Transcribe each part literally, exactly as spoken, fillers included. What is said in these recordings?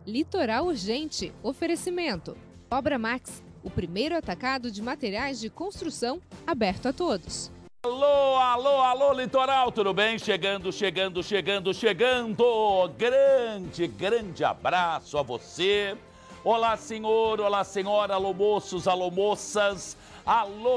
Litoral Urgente. Oferecimento. Obra Max, o primeiro atacado de materiais de construção aberto a todos. Alô, alô, alô, Litoral, tudo bem? Chegando, chegando, chegando, chegando. Grande, grande abraço a você. Olá, senhor, olá, senhora, alô, moços, alô, moças, alô,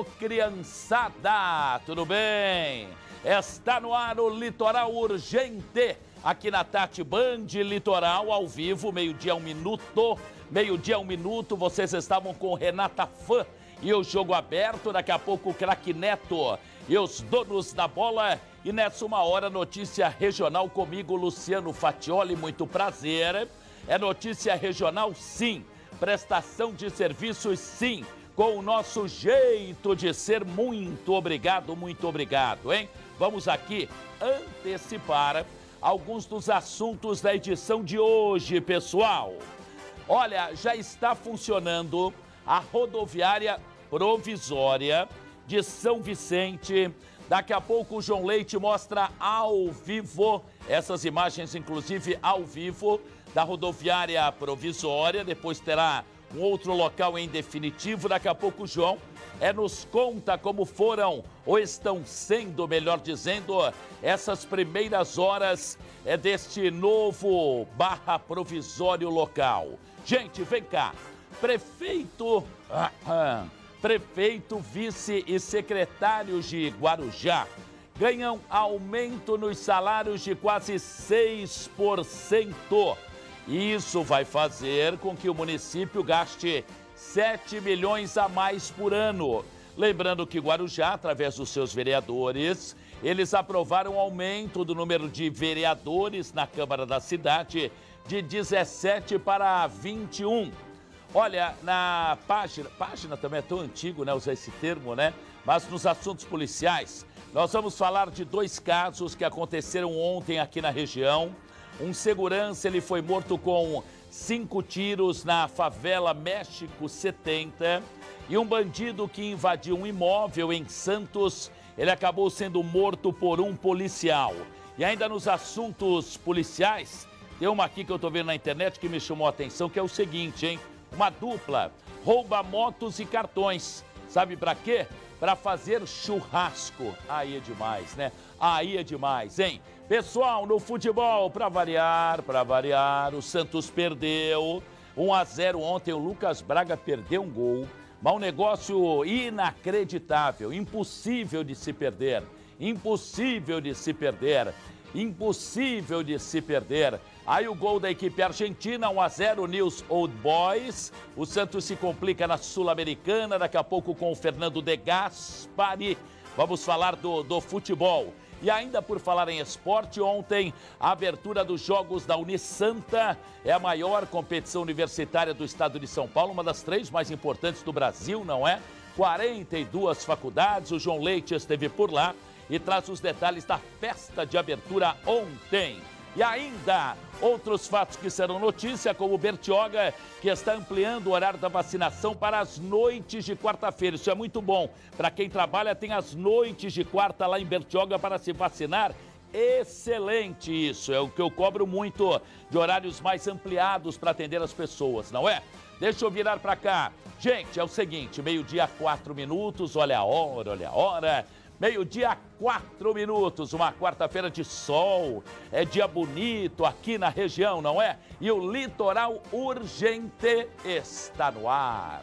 criançada, tudo bem? Está no ar o Litoral Urgente, aqui na Tati Band Litoral, ao vivo, meio-dia, um minuto, meio-dia, um minuto, vocês estavam com Renata Fã e o jogo aberto, daqui a pouco o craque Neto e os donos da bola. E nessa uma hora, notícia regional comigo, Luciano Fatioli, muito prazer. É notícia regional, sim. Prestação de serviços, sim. Com o nosso jeito de ser. Muito obrigado, muito obrigado, hein? Vamos aqui antecipar alguns dos assuntos da edição de hoje, pessoal. Olha, já está funcionando a rodoviária provisória de São Vicente. Daqui a pouco o João Leite mostra ao vivo, essas imagens inclusive ao vivo, da rodoviária provisória. Depois terá um outro local em definitivo. Daqui a pouco o João é, nos conta como foram, ou estão sendo, melhor dizendo, essas primeiras horas é, deste novo barra provisório local. Gente, vem cá. Prefeito, ah, ah, prefeito, vice e secretários de Guarujá ganham aumento nos salários de quase seis por cento. Isso vai fazer com que o município gaste sete milhões a mais por ano. Lembrando que Guarujá, através dos seus vereadores, eles aprovaram um aumento do número de vereadores na Câmara da cidade de dezessete para vinte e um. Olha, na página, página também é tão antigo, né, usar esse termo, né? Mas nos assuntos policiais, nós vamos falar de dois casos que aconteceram ontem aqui na região. Um segurança, ele foi morto com cinco tiros na favela México setenta. E um bandido que invadiu um imóvel em Santos, ele acabou sendo morto por um policial. E ainda nos assuntos policiais, tem uma aqui que eu tô vendo na internet que me chamou a atenção, que é o seguinte, hein? Uma dupla rouba motos e cartões. Sabe pra quê? Pra fazer churrasco. Aí é demais, né? Aí é demais, hein? Pessoal, no futebol, pra variar, pra variar, o Santos perdeu um a zero ontem. O Lucas Braga perdeu um gol. Mas um negócio inacreditável, impossível de se perder. Impossível de se perder. Impossível de se perder. Aí o gol da equipe argentina, um a zero, News Old Boys. O Santos se complica na Sul-Americana, daqui a pouco com o Fernando de Gaspari. Vamos falar do, do futebol. E ainda por falar em esporte, ontem a abertura dos Jogos da Unisanta, é a maior competição universitária do estado de São Paulo, uma das três mais importantes do Brasil, não é? quarenta e duas faculdades, o João Leite esteve por lá e traz os detalhes da festa de abertura ontem. E ainda outros fatos que serão notícia, como o Bertioga, que está ampliando o horário da vacinação para as noites de quarta-feira. Isso é muito bom. Para quem trabalha, tem as noites de quarta lá em Bertioga para se vacinar. Excelente isso. É o que eu cobro muito, de horários mais ampliados para atender as pessoas, não é? Deixa eu virar para cá. Gente, é o seguinte, meio-dia, quatro minutos, olha a hora, olha a hora. Meio-dia, quatro minutos, uma quarta-feira de sol, é dia bonito aqui na região, não é? E o Litoral Urgente está no ar.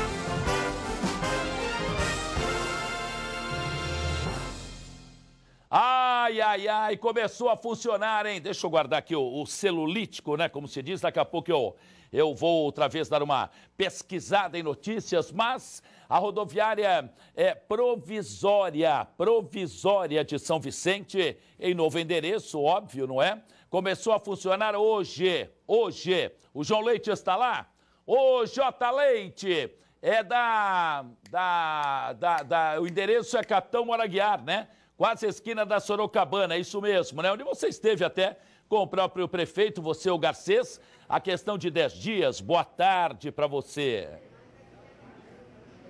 Ai, ai, ai, começou a funcionar, hein? Deixa eu guardar aqui o, o celulítico, né? Como se diz, daqui a pouco eu, eu vou outra vez dar uma pesquisada em notícias, mas a rodoviária é provisória, provisória de São Vicente, em novo endereço, óbvio, não é? Começou a funcionar hoje, hoje. O João Leite está lá? Ô, J. Leite, é da, da, da, da, o endereço é Capitão Moraguiar, né? Quase a esquina da Sorocabana, é isso mesmo, né? Onde você esteve até com o próprio prefeito, você, o Garcês, a questão de dez dias. Boa tarde para você.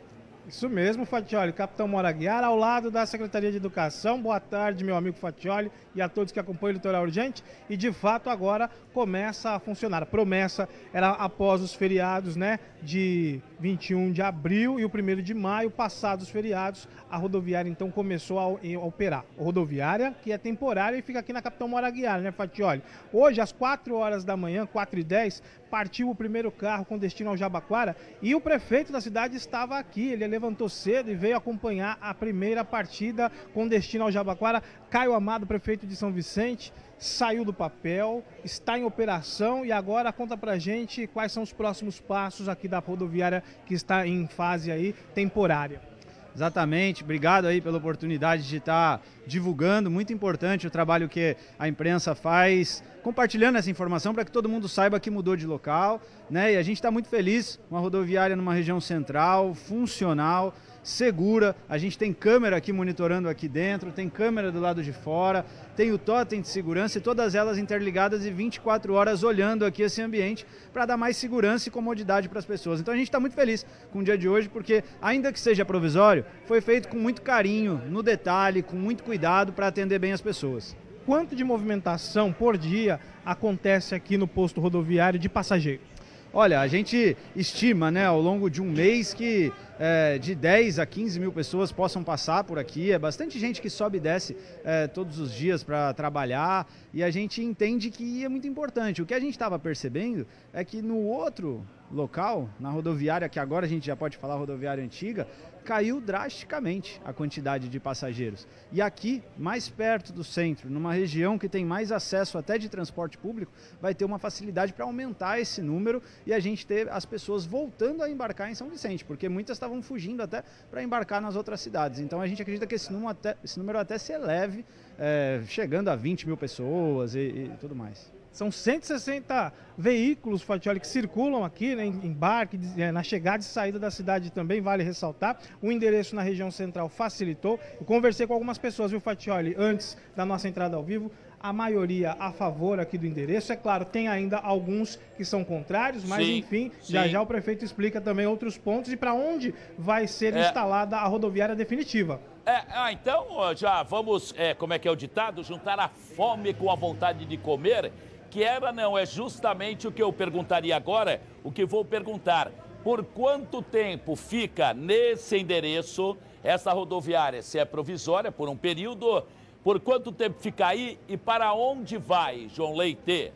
Isso mesmo, Fatioli, Capitão Mora Aguiar, ao lado da Secretaria de Educação. Boa tarde, meu amigo Fatioli, e a todos que acompanham o Litoral Urgente. E de fato agora começa a funcionar. A promessa era após os feriados, né, de vinte e um de abril e o primeiro de maio, passados os feriados, a rodoviária então começou a, a operar. A rodoviária que é temporária e fica aqui na Capitão Mora Aguiar, né, Fatioli? Hoje, às quatro horas da manhã, quatro e dez, partiu o primeiro carro com destino ao Jabaquara e o prefeito da cidade estava aqui. Ele levantou cedo e veio acompanhar a primeira partida com destino ao Jabaquara. Caio Amado, prefeito de São Vicente, saiu do papel, está em operação e agora conta pra gente quais são os próximos passos aqui da rodoviária que está em fase aí temporária. Exatamente, obrigado aí pela oportunidade de estar divulgando, muito importante o trabalho que a imprensa faz, compartilhando essa informação para que todo mundo saiba que mudou de local, né? E a gente está muito feliz, uma rodoviária numa região central, funcional, segura, a gente tem câmera aqui monitorando aqui dentro, tem câmera do lado de fora, tem o totem de segurança e todas elas interligadas e vinte e quatro horas olhando aqui esse ambiente para dar mais segurança e comodidade para as pessoas. Então a gente está muito feliz com o dia de hoje porque, ainda que seja provisório, foi feito com muito carinho, no detalhe, com muito cuidado para atender bem as pessoas. Quanto de movimentação por dia acontece aqui no posto rodoviário de passageiros? Olha, a gente estima, né, ao longo de um mês que é, de dez a quinze mil pessoas possam passar por aqui. É bastante gente que sobe e desce é, todos os dias para trabalhar e a gente entende que é muito importante. O que a gente estava percebendo é que no outro local, na rodoviária, que agora a gente já pode falar rodoviária antiga, caiu drasticamente a quantidade de passageiros. E aqui, mais perto do centro, numa região que tem mais acesso até de transporte público, vai ter uma facilidade para aumentar esse número e a gente ter as pessoas voltando a embarcar em São Vicente, porque muitas estavam fugindo até para embarcar nas outras cidades. Então a gente acredita que esse número até, esse número até se eleve, é, chegando a vinte mil pessoas e, e tudo mais. São cento e sessenta veículos, Fatioli, que circulam aqui, né, em embarque, na chegada e saída da cidade também, vale ressaltar. O endereço na região central facilitou. Eu conversei com algumas pessoas, viu, Fatioli, antes da nossa entrada ao vivo. A maioria a favor aqui do endereço. É claro, tem ainda alguns que são contrários, mas sim, enfim, sim. já já o prefeito explica também outros pontos e para onde vai ser é. instalada a rodoviária definitiva. É, ah, então já vamos, é, como é que é o ditado? Juntar a fome com a vontade de comer. Que era, não, é justamente o que eu perguntaria agora, o que vou perguntar. Por quanto tempo fica nesse endereço essa rodoviária? Se é provisória, por um período, por quanto tempo fica aí e para onde vai, João Leite?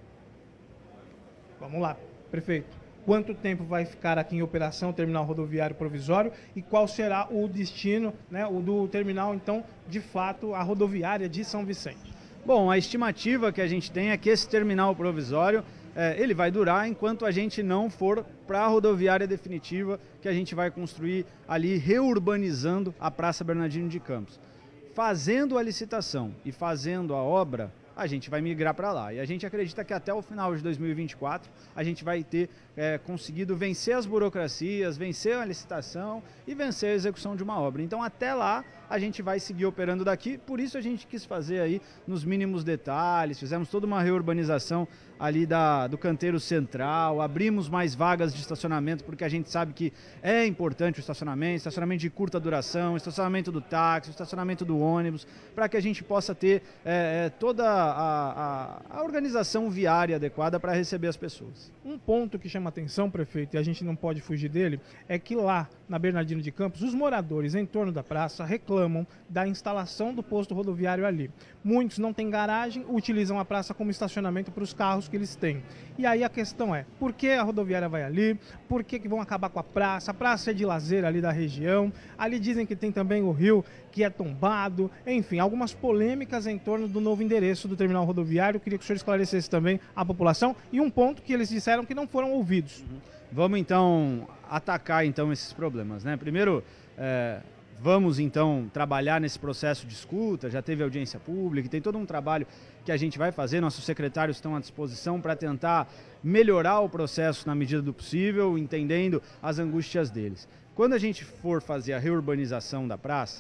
Vamos lá, prefeito. Quanto tempo vai ficar aqui em operação o terminal rodoviário provisório e qual será o destino, né, o do terminal, então, de fato, a rodoviária de São Vicente? Bom, a estimativa que a gente tem é que esse terminal provisório, é, ele vai durar enquanto a gente não for para a rodoviária definitiva que a gente vai construir ali, reurbanizando a Praça Bernardino de Campos. Fazendo a licitação e fazendo a obra, a gente vai migrar para lá. E a gente acredita que até o final de dois mil e vinte e quatro a gente vai ter é, conseguido vencer as burocracias, vencer a licitação e vencer a execução de uma obra. Então até lá a gente vai seguir operando daqui, por isso a gente quis fazer aí nos mínimos detalhes, fizemos toda uma reurbanização ali da, do canteiro central, abrimos mais vagas de estacionamento, porque a gente sabe que é importante o estacionamento, estacionamento de curta duração, estacionamento do táxi, estacionamento do ônibus, para que a gente possa ter é, é, toda a, a, a organização viária adequada para receber as pessoas. Um ponto que chama atenção, prefeito, e a gente não pode fugir dele, é que lá na Bernardino de Campos, os moradores em torno da praça reclamam da instalação do posto rodoviário ali. Muitos não têm garagem, utilizam a praça como estacionamento para os carros que eles têm. E aí a questão é, por que a rodoviária vai ali? Por que que vão acabar com a praça? A praça é de lazer ali da região. Ali dizem que tem também o rio que é tombado. Enfim, algumas polêmicas em torno do novo endereço do terminal rodoviário. Eu queria que o senhor esclarecesse também a população. E um ponto que eles disseram que não foram ouvidos. Uhum. Vamos então atacar então esses problemas, né? Primeiro, é, vamos então trabalhar nesse processo de escuta, já teve audiência pública, tem todo um trabalho que a gente vai fazer, nossos secretários estão à disposição para tentar melhorar o processo na medida do possível, entendendo as angústias deles. Quando a gente for fazer a reurbanização da praça,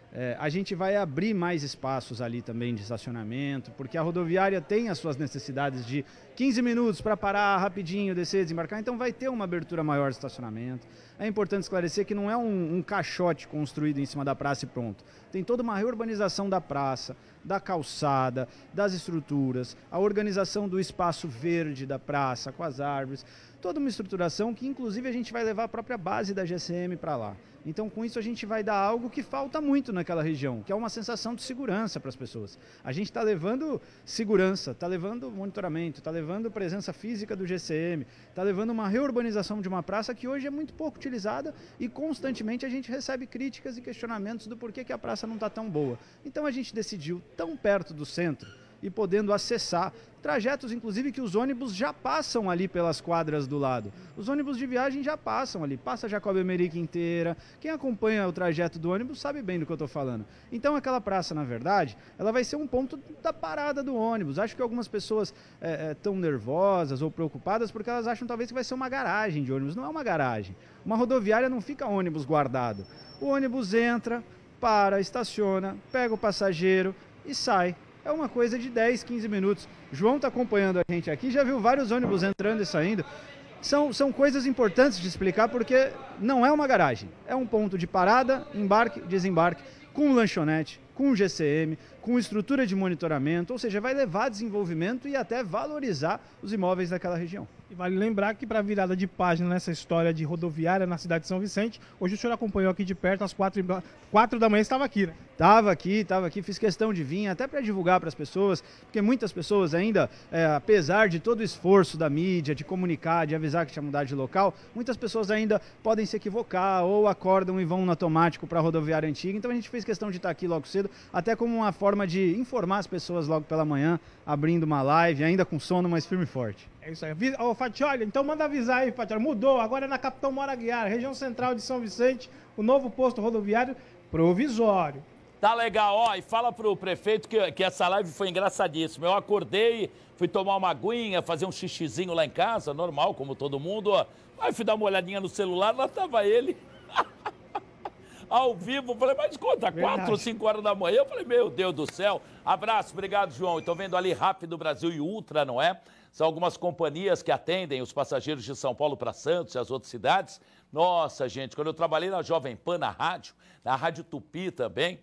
É, a gente vai abrir mais espaços ali também de estacionamento, porque a rodoviária tem as suas necessidades de quinze minutos para parar rapidinho, descer, desembarcar, então vai ter uma abertura maior de estacionamento. É importante esclarecer que não é um, um caixote construído em cima da praça e pronto. Tem toda uma reurbanização da praça, da calçada, das estruturas, a organização do espaço verde da praça com as árvores, toda uma estruturação que inclusive a gente vai levar a própria base da G C M para lá. Então, com isso, a gente vai dar algo que falta muito naquela região, que é uma sensação de segurança para as pessoas. A gente está levando segurança, está levando monitoramento, está levando presença física do G C M, está levando uma reurbanização de uma praça que hoje é muito pouco utilizada e constantemente a gente recebe críticas e questionamentos do porquê que a praça não está tão boa. Então, a gente decidiu, tão perto do centro e podendo acessar trajetos, inclusive, que os ônibus já passam ali pelas quadras do lado. Os ônibus de viagem já passam ali, passa Jacob Emerick inteira. Quem acompanha o trajeto do ônibus sabe bem do que eu estou falando. Então, aquela praça, na verdade, ela vai ser um ponto da parada do ônibus. Acho que algumas pessoas estão é, é, nervosas ou preocupadas porque elas acham talvez que vai ser uma garagem de ônibus. Não é uma garagem. Uma rodoviária não fica ônibus guardado. O ônibus entra, para, estaciona, pega o passageiro e sai. É uma coisa de dez, quinze minutos. João está acompanhando a gente aqui, já viu vários ônibus entrando e saindo. São, são coisas importantes de explicar porque não é uma garagem. É um ponto de parada, embarque, desembarque, com lanchonete, com G C M, com estrutura de monitoramento, ou seja, vai levar desenvolvimento e até valorizar os imóveis daquela região. E vale lembrar que para a virada de página nessa história de rodoviária na cidade de São Vicente, hoje o senhor acompanhou aqui de perto, às quatro, quatro da manhã estava aqui, né? Estava aqui, estava aqui, fiz questão de vir, até para divulgar para as pessoas, porque muitas pessoas ainda, é, apesar de todo o esforço da mídia, de comunicar, de avisar que tinha mudado de local, muitas pessoas ainda podem se equivocar ou acordam e vão no automático para a rodoviária antiga, então a gente fez questão de estar aqui logo cedo, até como uma forma de informar as pessoas logo pela manhã, abrindo uma live, ainda com sono, mas firme e forte. É isso aí. Ô, Fatioli, então manda avisar aí, Fatioli. Mudou, agora é na Capitão Mora Aguiar, região central de São Vicente, o novo posto rodoviário provisório. Tá legal, ó, e fala pro prefeito que, que essa live foi engraçadíssima. Eu acordei, fui tomar uma aguinha, fazer um xixizinho lá em casa, normal, como todo mundo, ó. Aí fui dar uma olhadinha no celular, lá tava ele. Ao vivo, falei, mas conta, quatro ou cinco horas da manhã, eu falei, meu Deus do céu. Abraço, obrigado, João. Estou vendo ali Rápido Brasil e Ultra, não é? São algumas companhias que atendem os passageiros de São Paulo para Santos e as outras cidades. Nossa, gente, quando eu trabalhei na Jovem Pan, na rádio, na Rádio Tupi também,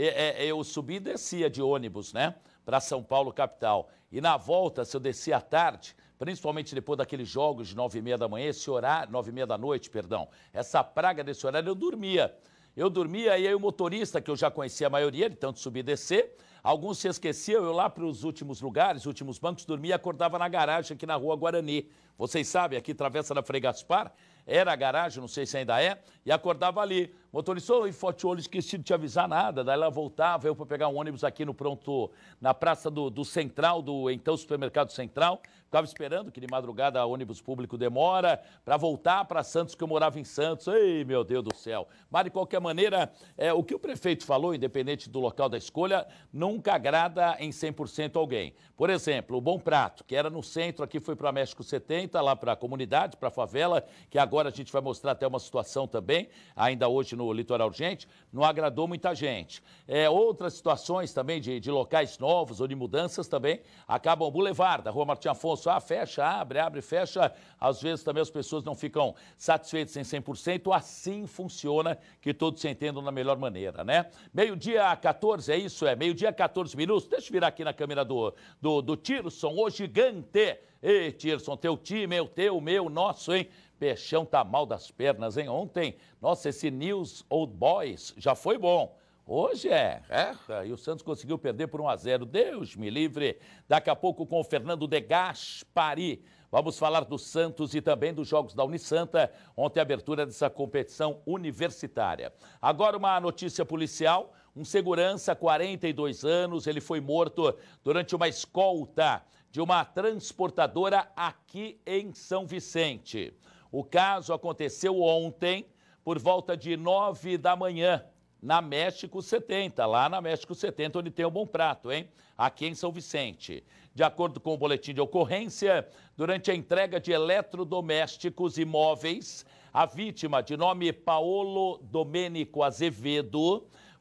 eu subi e descia de ônibus, né, para São Paulo, capital. E na volta, se eu descia à tarde, principalmente depois daqueles jogos de nove e meia da manhã, esse horário, nove e meia da noite, perdão, essa praga desse horário, eu dormia. Eu dormia e aí o motorista, que eu já conhecia a maioria, de tanto subir e descer, alguns se esqueciam, eu lá para os últimos lugares, últimos bancos, dormia e acordava na garagem aqui na Rua Guarani. Vocês sabem, aqui travessa da Frei Gaspar, era a garagem, não sei se ainda é, e acordava ali. Motorista, oi, Fatioli, esqueci de te avisar nada. Daí ela voltava, eu para pegar um ônibus aqui no pronto, na praça do, do Central, do então Supermercado Central. Ficava esperando que de madrugada o ônibus público demora para voltar para Santos, que eu morava em Santos. Ei, meu Deus do céu. Mas, de qualquer maneira, é, o que o prefeito falou, independente do local da escolha, nunca agrada em cem por cento alguém. Por exemplo, o Bom Prato, que era no centro, aqui foi para México setenta, lá para a comunidade, para a favela, que agora a gente vai mostrar até uma situação também, ainda hoje no Litoral Urgente, não agradou muita gente. É, outras situações também de, de locais novos ou de mudanças também acabam. Boulevard, da Rua Martim Afonso, ah, fecha, abre, abre, fecha. Às vezes também as pessoas não ficam satisfeitas em cem por cento. Assim funciona, que todos se entendam da melhor maneira, né? Meio-dia quatorze, é isso? É meio-dia quatorze minutos. Deixa eu virar aqui na câmera do, do, do Tirson, o gigante. Ei, Tirson, teu time, o teu, o meu, nosso, hein? Peixão tá mal das pernas, hein? Ontem, nossa, esse News Old Boys já foi bom. Hoje é, é, e o Santos conseguiu perder por um a zero. Deus me livre. Daqui a pouco com o Fernando de Gaspari. Vamos falar do Santos e também dos Jogos da Unisanta, ontem a abertura dessa competição universitária. Agora uma notícia policial, um segurança, quarenta e dois anos, ele foi morto durante uma escolta de uma transportadora aqui em São Vicente. O caso aconteceu ontem, por volta de nove da manhã, na México setenta, lá na México setenta, onde tem o Bom Prato, hein? Aqui em São Vicente. De acordo com o boletim de ocorrência, durante a entrega de eletrodomésticos e móveis, a vítima, de nome Paolo Domênico Azevedo,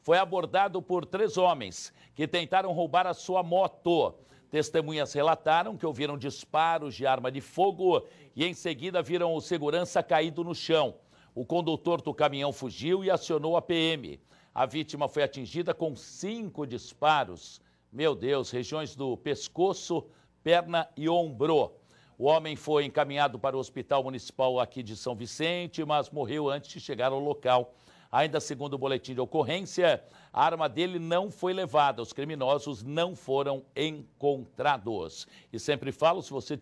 foi abordado por três homens que tentaram roubar a sua moto. Testemunhas relataram que ouviram disparos de arma de fogo e em seguida viram o segurança caído no chão. O condutor do caminhão fugiu e acionou a P M. A vítima foi atingida com cinco disparos. Meu Deus, regiões do pescoço, perna e ombro. O homem foi encaminhado para o Hospital Municipal aqui de São Vicente, mas morreu antes de chegar ao local. Ainda segundo o boletim de ocorrência, a arma dele não foi levada. Os criminosos não foram encontrados. E sempre falo, se você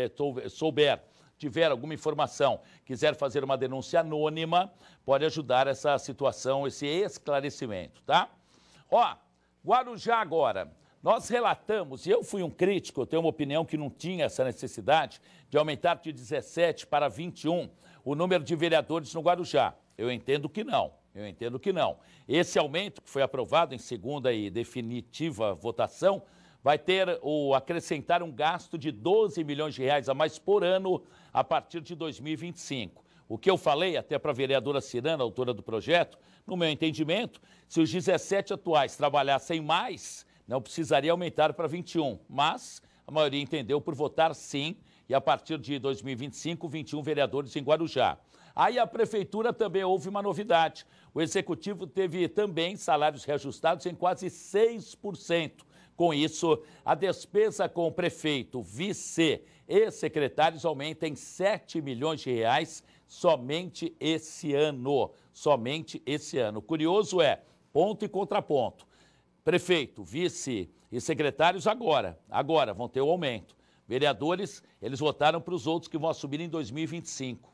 souber, tiver alguma informação, quiser fazer uma denúncia anônima, pode ajudar essa situação, esse esclarecimento, tá? Ó, Guarujá agora. Nós relatamos, e eu fui um crítico, eu tenho uma opinião que não tinha essa necessidade de aumentar de dezessete para vinte e um o número de vereadores no Guarujá. Eu entendo que não, eu entendo que não. Esse aumento, que foi aprovado em segunda e definitiva votação, vai ter o acrescentar um gasto de doze milhões de reais a mais por ano a partir de dois mil e vinte e cinco. O que eu falei até para a vereadora Cirana, autora do projeto, no meu entendimento, se os dezessete atuais trabalhassem mais, não precisaria aumentar para vinte e um, mas a maioria entendeu por votar sim, e a partir de dois mil e vinte e cinco, vinte e um vereadores em Guarujá. Aí a prefeitura também houve uma novidade. O executivo teve também salários reajustados em quase seis por cento. Com isso, a despesa com o prefeito, vice e secretários aumenta em sete milhões de reais somente esse ano. Somente esse ano. Curioso é, ponto e contraponto. Prefeito, vice e secretários agora, agora vão ter o aumento. Vereadores, eles votaram para os outros que vão assumir em dois mil e vinte e cinco.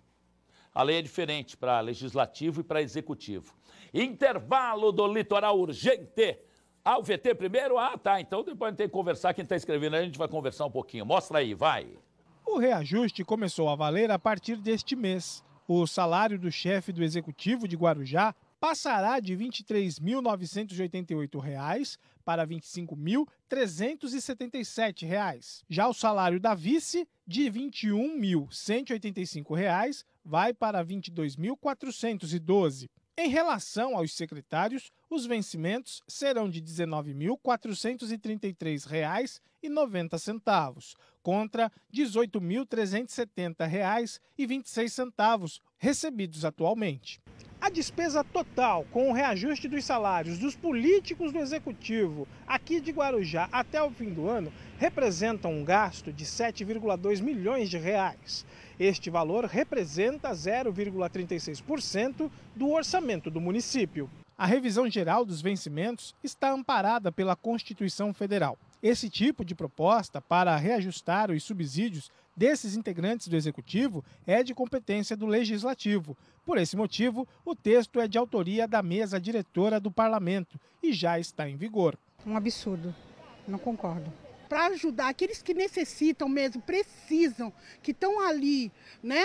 A lei é diferente para legislativo e para executivo. Intervalo do Litoral Urgente. Ah, o V T primeiro? Ah, tá. Então depois a gente tem que conversar. Quem está escrevendo aí, a gente vai conversar um pouquinho. Mostra aí, vai. O reajuste começou a valer a partir deste mês. O salário do chefe do executivo de Guarujá passará de vinte e três mil novecentos e oitenta e oito reais para vinte e cinco mil trezentos e setenta e sete reais. Já o salário da vice, de vinte e um mil cento e oitenta e cinco reais, vai para vinte e dois mil quatrocentos e doze. Em relação aos secretários, os vencimentos serão de dezenove mil quatrocentos e trinta e três reais e noventa centavos, contra dezoito mil trezentos e setenta reais e vinte e seis centavos recebidos atualmente. A despesa total com o reajuste dos salários dos políticos do Executivo aqui de Guarujá até o fim do ano representa um gasto de sete vírgula dois milhões de reais. Este valor representa zero vírgula trinta e seis por cento do orçamento do município. A revisão geral dos vencimentos está amparada pela Constituição Federal. Esse tipo de proposta para reajustar os subsídios desses integrantes do Executivo é de competência do Legislativo. Por esse motivo, o texto é de autoria da mesa diretora do Parlamento e já está em vigor. Um absurdo, não concordo. Para ajudar aqueles que necessitam mesmo, precisam, que estão ali, né,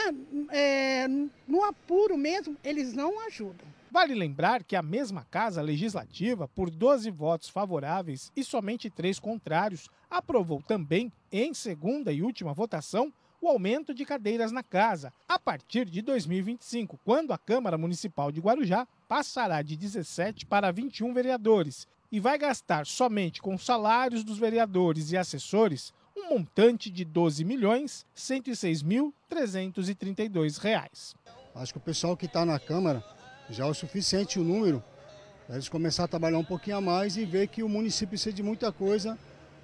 é, no apuro mesmo, eles não ajudam. Vale lembrar que a mesma Casa Legislativa, por doze votos favoráveis e somente três contrários, aprovou também, em segunda e última votação, o aumento de cadeiras na casa, a partir de dois mil e vinte e cinco, quando a Câmara Municipal de Guarujá passará de dezessete para vinte e um vereadores e vai gastar somente com salários dos vereadores e assessores um montante de doze milhões cento e seis mil trezentos e trinta e dois reais. Acho que o pessoal que está na Câmara já é o suficiente o número para eles começarem a trabalhar um pouquinho a mais e ver que o município precisa de muita coisa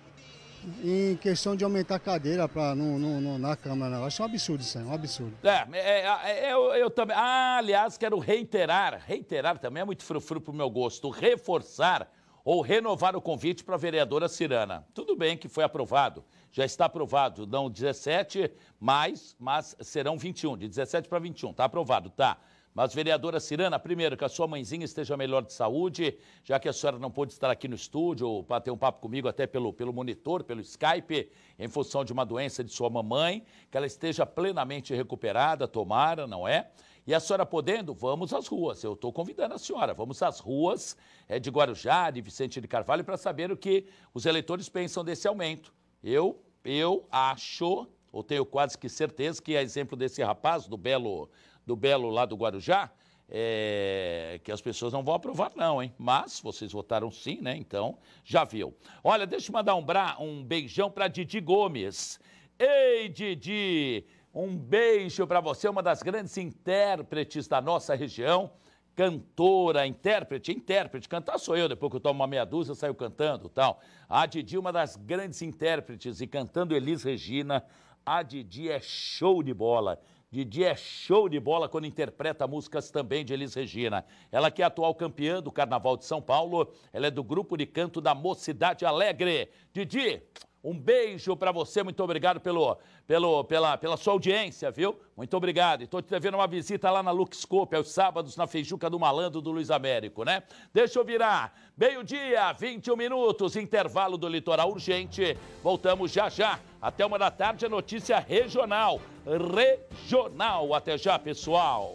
em questão de aumentar a cadeira pra, no, no, no, na Câmara. Eu acho um absurdo isso aí, um absurdo. É, é, é eu, eu também... Ah, aliás, quero reiterar, reiterar também é muito frufru pro meu gosto, reforçar ou renovar o convite para a vereadora Cirana. Tudo bem que foi aprovado, já está aprovado, não dezessete mais, mas serão vinte e um, de dezessete para vinte e um, está aprovado, tá? Mas, vereadora Cirana, primeiro, que a sua mãezinha esteja melhor de saúde, já que a senhora não pôde estar aqui no estúdio para ter um papo comigo até pelo, pelo monitor, pelo Skype, em função de uma doença de sua mamãe, que ela esteja plenamente recuperada, tomara, não é? E a senhora podendo, vamos às ruas. Eu estou convidando a senhora, vamos às ruas é, de Guarujá, de Vicente de Carvalho, para saber o que os eleitores pensam desse aumento. Eu, eu acho, ou tenho quase que certeza, que a exemplo desse rapaz do Belo... do Belo lá do Guarujá, é, que as pessoas não vão aprovar não, hein? Mas vocês votaram sim, né? Então, já viu. Olha, deixa eu mandar um, bra... um beijão para Didi Gomes. Ei, Didi, um beijo para você, uma das grandes intérpretes da nossa região. Cantora, intérprete, intérprete, cantar sou eu, depois que eu tomo uma meia dúzia, saio cantando e tal. A Didi, uma das grandes intérpretes, e cantando Elis Regina, a Didi é show de bola. Didi é show de bola quando interpreta músicas também de Elis Regina. Ela que é atual campeã do Carnaval de São Paulo, ela é do grupo de canto da Mocidade Alegre. Didi, um beijo para você, muito obrigado pelo, pelo, pela, pela sua audiência, viu? Muito obrigado. Estou te devendo uma visita lá na Luxscope, aos sábados, na Feijuca do Malandro do Luiz Américo, né? Deixa eu virar. Meio-dia, vinte e um minutos, intervalo do Litoral Urgente. Voltamos já já. Até uma da tarde, a notícia regional. Regional. Até já, pessoal.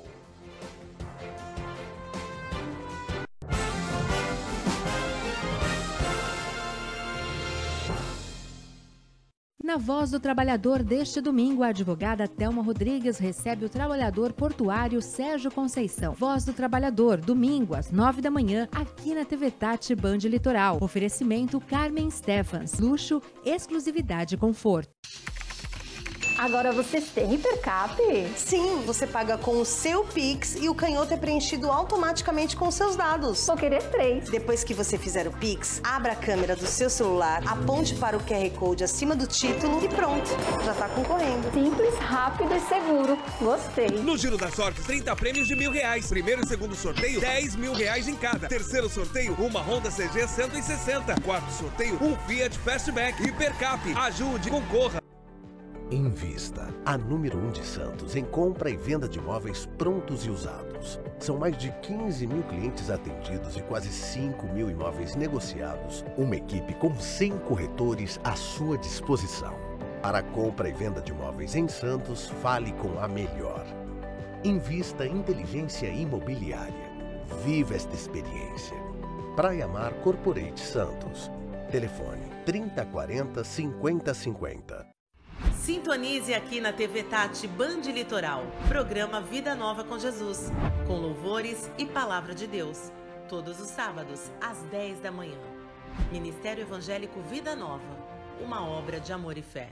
Na Voz do Trabalhador deste domingo, a advogada Thelma Rodrigues recebe o trabalhador portuário Sérgio Conceição. Voz do Trabalhador, domingo, às nove da manhã, aqui na T V Tati Band Litoral. Oferecimento Carmen Stephans. Luxo, exclusividade e conforto. Agora vocês têm Hipercap? Sim, você paga com o seu Pix e o canhoto é preenchido automaticamente com seus dados. Vou querer três. Depois que você fizer o Pix, abra a câmera do seu celular, aponte para o Q R Code acima do título e pronto, já está concorrendo. Simples, rápido e seguro. Gostei. No Giro da Sorte, trinta prêmios de mil reais. Primeiro e segundo sorteio, dez mil reais em cada. Terceiro sorteio, uma Honda C G cento e sessenta. Quarto sorteio, um Fiat Fastback. Hipercap, ajude, concorra. Invista, a número um de Santos em compra e venda de imóveis prontos e usados. São mais de quinze mil clientes atendidos e quase cinco mil imóveis negociados. Uma equipe com cem corretores à sua disposição. Para a compra e venda de imóveis em Santos, fale com a melhor. Invista Inteligência Imobiliária. Viva esta experiência. Praia Mar Corporate Santos. Telefone trinta quarenta, cinquenta cinquenta. Sintonize aqui na T V Tati Band Litoral, programa Vida Nova com Jesus, com louvores e palavra de Deus, todos os sábados, às dez da manhã. Ministério Evangélico Vida Nova, uma obra de amor e fé.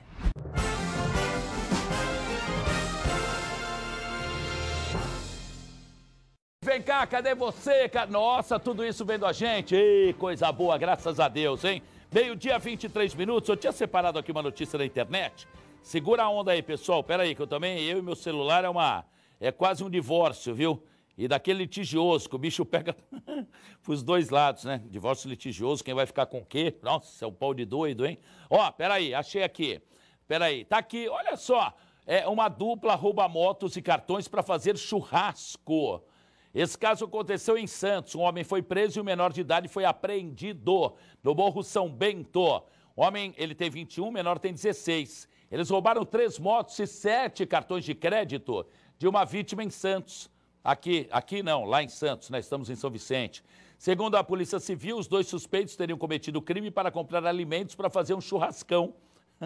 Vem cá, cadê você? Nossa, tudo isso vendo a gente. Ei, coisa boa, graças a Deus, hein? Meio-dia, vinte e três minutos. Eu tinha separado aqui uma notícia da internet. Segura a onda aí, pessoal. Pera aí, que eu também, eu e meu celular é uma, é quase um divórcio, viu? E daquele litigioso, que o bicho pega pros dois lados, né? Divórcio litigioso, quem vai ficar com o quê? Nossa, é um pau de doido, hein? Ó, pera aí, achei aqui. Pera aí, tá aqui, olha só. É uma dupla rouba motos e cartões para fazer churrasco. Esse caso aconteceu em Santos. Um homem foi preso e o menor de idade foi apreendido no Morro São Bento. O homem, ele tem vinte e um, o menor tem dezesseis. Eles roubaram três motos e sete cartões de crédito de uma vítima em Santos. Aqui, aqui não, lá em Santos, nós estamos em São Vicente. Segundo a Polícia Civil, os dois suspeitos teriam cometido crime para comprar alimentos para fazer um churrascão.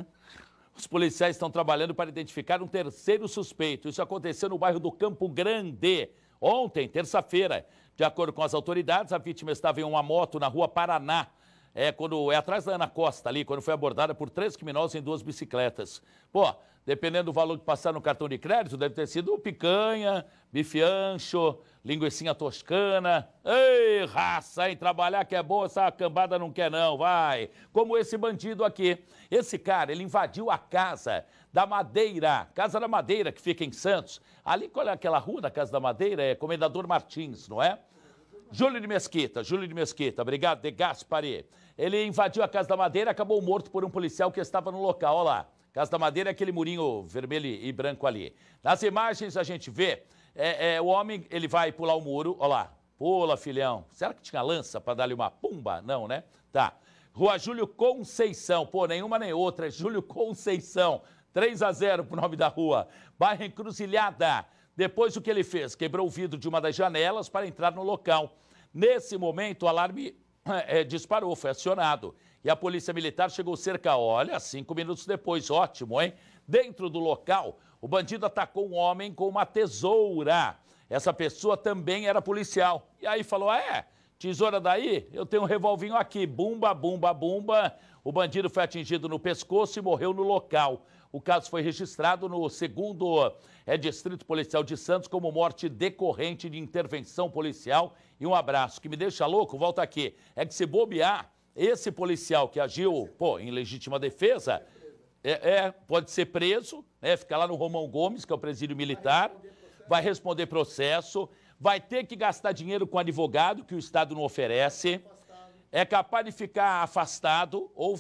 Os policiais estão trabalhando para identificar um terceiro suspeito. Isso aconteceu no bairro do Campo Grande. Ontem, terça-feira, de acordo com as autoridades, a vítima estava em uma moto na rua Paraná, é, quando, é atrás da Ana Costa ali, quando foi abordada por três criminosos em duas bicicletas. Pô, dependendo do valor que passar no cartão de crédito, deve ter sido picanha, bife ancho, linguicinha toscana. Ei, raça, hein? Trabalhar que é bom, essa cambada não quer não, vai. Como esse bandido aqui. Esse cara, ele invadiu a casa da Madeira, Casa da Madeira, que fica em Santos. Ali, qual é aquela rua da Casa da Madeira? É Comendador Martins, não é? Júlio de Mesquita, Júlio de Mesquita, obrigado, de Gaspari. Ele invadiu a Casa da Madeira, acabou morto por um policial que estava no local, olha lá. Casa da Madeira é aquele murinho vermelho e branco ali. Nas imagens a gente vê, é, é, o homem, ele vai pular o muro, olha lá. Pula, filhão. Será que tinha lança para dar-lhe uma pumba? Não, né? Tá. Rua Júlio Conceição, pô, nenhuma nem outra, é Júlio Conceição. três a zero pro nome da rua. Bairro Encruzilhada. Depois o que ele fez? Quebrou o vidro de uma das janelas para entrar no local. Nesse momento o alarme é, disparou, foi acionado. E a polícia militar chegou cerca, olha, cinco minutos depois, ótimo, hein? Dentro do local, o bandido atacou um homem com uma tesoura. essa pessoa também era policial. E aí falou, ah, é, tesoura daí? Eu tenho um revolvinho aqui, bumba, bumba, bumba. O bandido foi atingido no pescoço e morreu no local. O caso foi registrado no segundo é, Distrito Policial de Santos como morte decorrente de intervenção policial. E um abraço. O que me deixa louco, volta aqui, é que se bobear, esse policial que agiu, pô, em legítima defesa, é, é, pode ser preso, né, ficar lá no Romão Gomes, que é o presídio militar, vai responder processo, vai ter que gastar dinheiro com advogado, que o Estado não oferece, é capaz de ficar afastado ou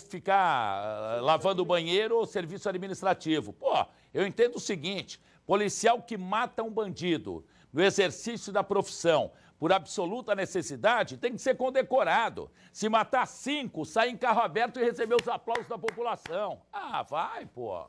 ficar uh, lavando o banheiro ou serviço administrativo. Pô, eu entendo o seguinte, policial que mata um bandido no exercício da profissão por absoluta necessidade tem que ser condecorado. Se matar cinco, sai em carro aberto e receber os aplausos da população. Ah, vai, pô.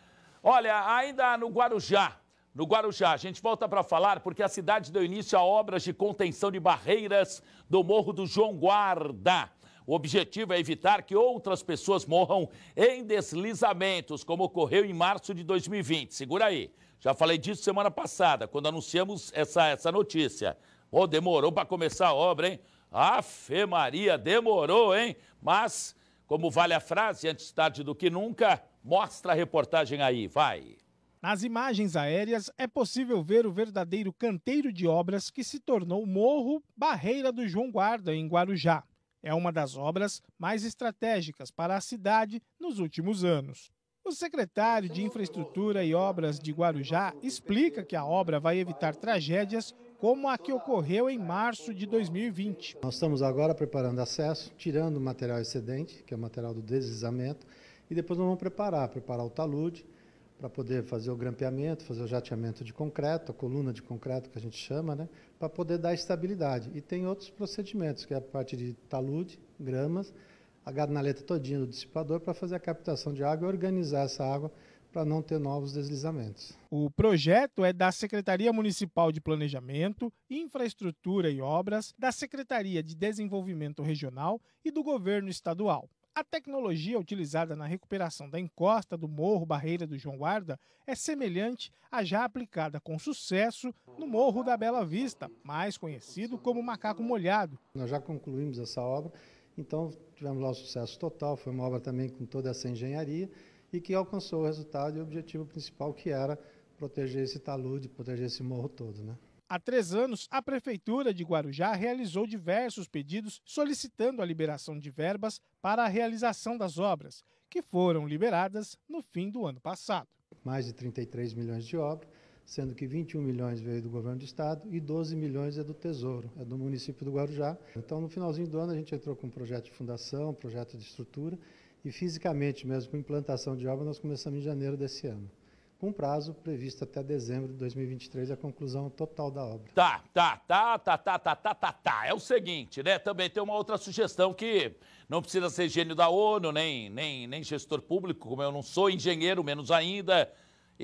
Olha, ainda no Guarujá, no Guarujá, a gente volta para falar porque a cidade deu início a obras de contenção de barreiras do Morro do João Guarda. O objetivo é evitar que outras pessoas morram em deslizamentos, como ocorreu em março de dois mil e vinte. Segura aí, já falei disso semana passada, quando anunciamos essa, essa notícia. Oh, demorou para começar a obra, hein? Afe Maria, demorou, hein? Mas, como vale a frase, antes tarde do que nunca, mostra a reportagem aí, vai. Nas imagens aéreas é possível ver o verdadeiro canteiro de obras que se tornou o Morro Barreira do João Guarda, em Guarujá. É uma das obras mais estratégicas para a cidade nos últimos anos. O secretário de Infraestrutura e Obras de Guarujá explica que a obra vai evitar tragédias como a que ocorreu em março de dois mil e vinte. Nós estamos agora preparando acesso, tirando o material excedente, que é o material do deslizamento, e depois nós vamos preparar, preparar o talude, para poder fazer o grampeamento, fazer o jateamento de concreto, a coluna de concreto que a gente chama, né, para poder dar estabilidade. E tem outros procedimentos, que é a parte de talude, gramas, a gadnaleta todinha do dissipador para fazer a captação de água e organizar essa água para não ter novos deslizamentos. O projeto é da Secretaria Municipal de Planejamento, Infraestrutura e Obras, da Secretaria de Desenvolvimento Regional e do Governo Estadual. A tecnologia utilizada na recuperação da encosta do Morro Barreira do João Guarda é semelhante à já aplicada com sucesso no Morro da Bela Vista, mais conhecido como Macaco Molhado. Nós já concluímos essa obra, então tivemos lá um sucesso total, foi uma obra também com toda essa engenharia e que alcançou o resultado e o objetivo principal, que era proteger esse talude, proteger esse morro todo, né? Há três anos, a Prefeitura de Guarujá realizou diversos pedidos solicitando a liberação de verbas para a realização das obras, que foram liberadas no fim do ano passado. Mais de trinta e três milhões de obra, sendo que vinte e um milhões veio do Governo do Estado e doze milhões é do Tesouro, é do município do Guarujá. Então, no finalzinho do ano, a gente entrou com um projeto de fundação, projeto de estrutura e fisicamente mesmo, com implantação de obra, nós começamos em janeiro desse ano. Com prazo previsto até dezembro de dois mil e vinte e três, a conclusão total da obra. Tá, tá, tá, tá, tá, tá, tá, tá, tá. É o seguinte, né? Também tem uma outra sugestão que não precisa ser gênio da ONU, nem, nem, nem gestor público, como eu não sou, engenheiro, menos ainda,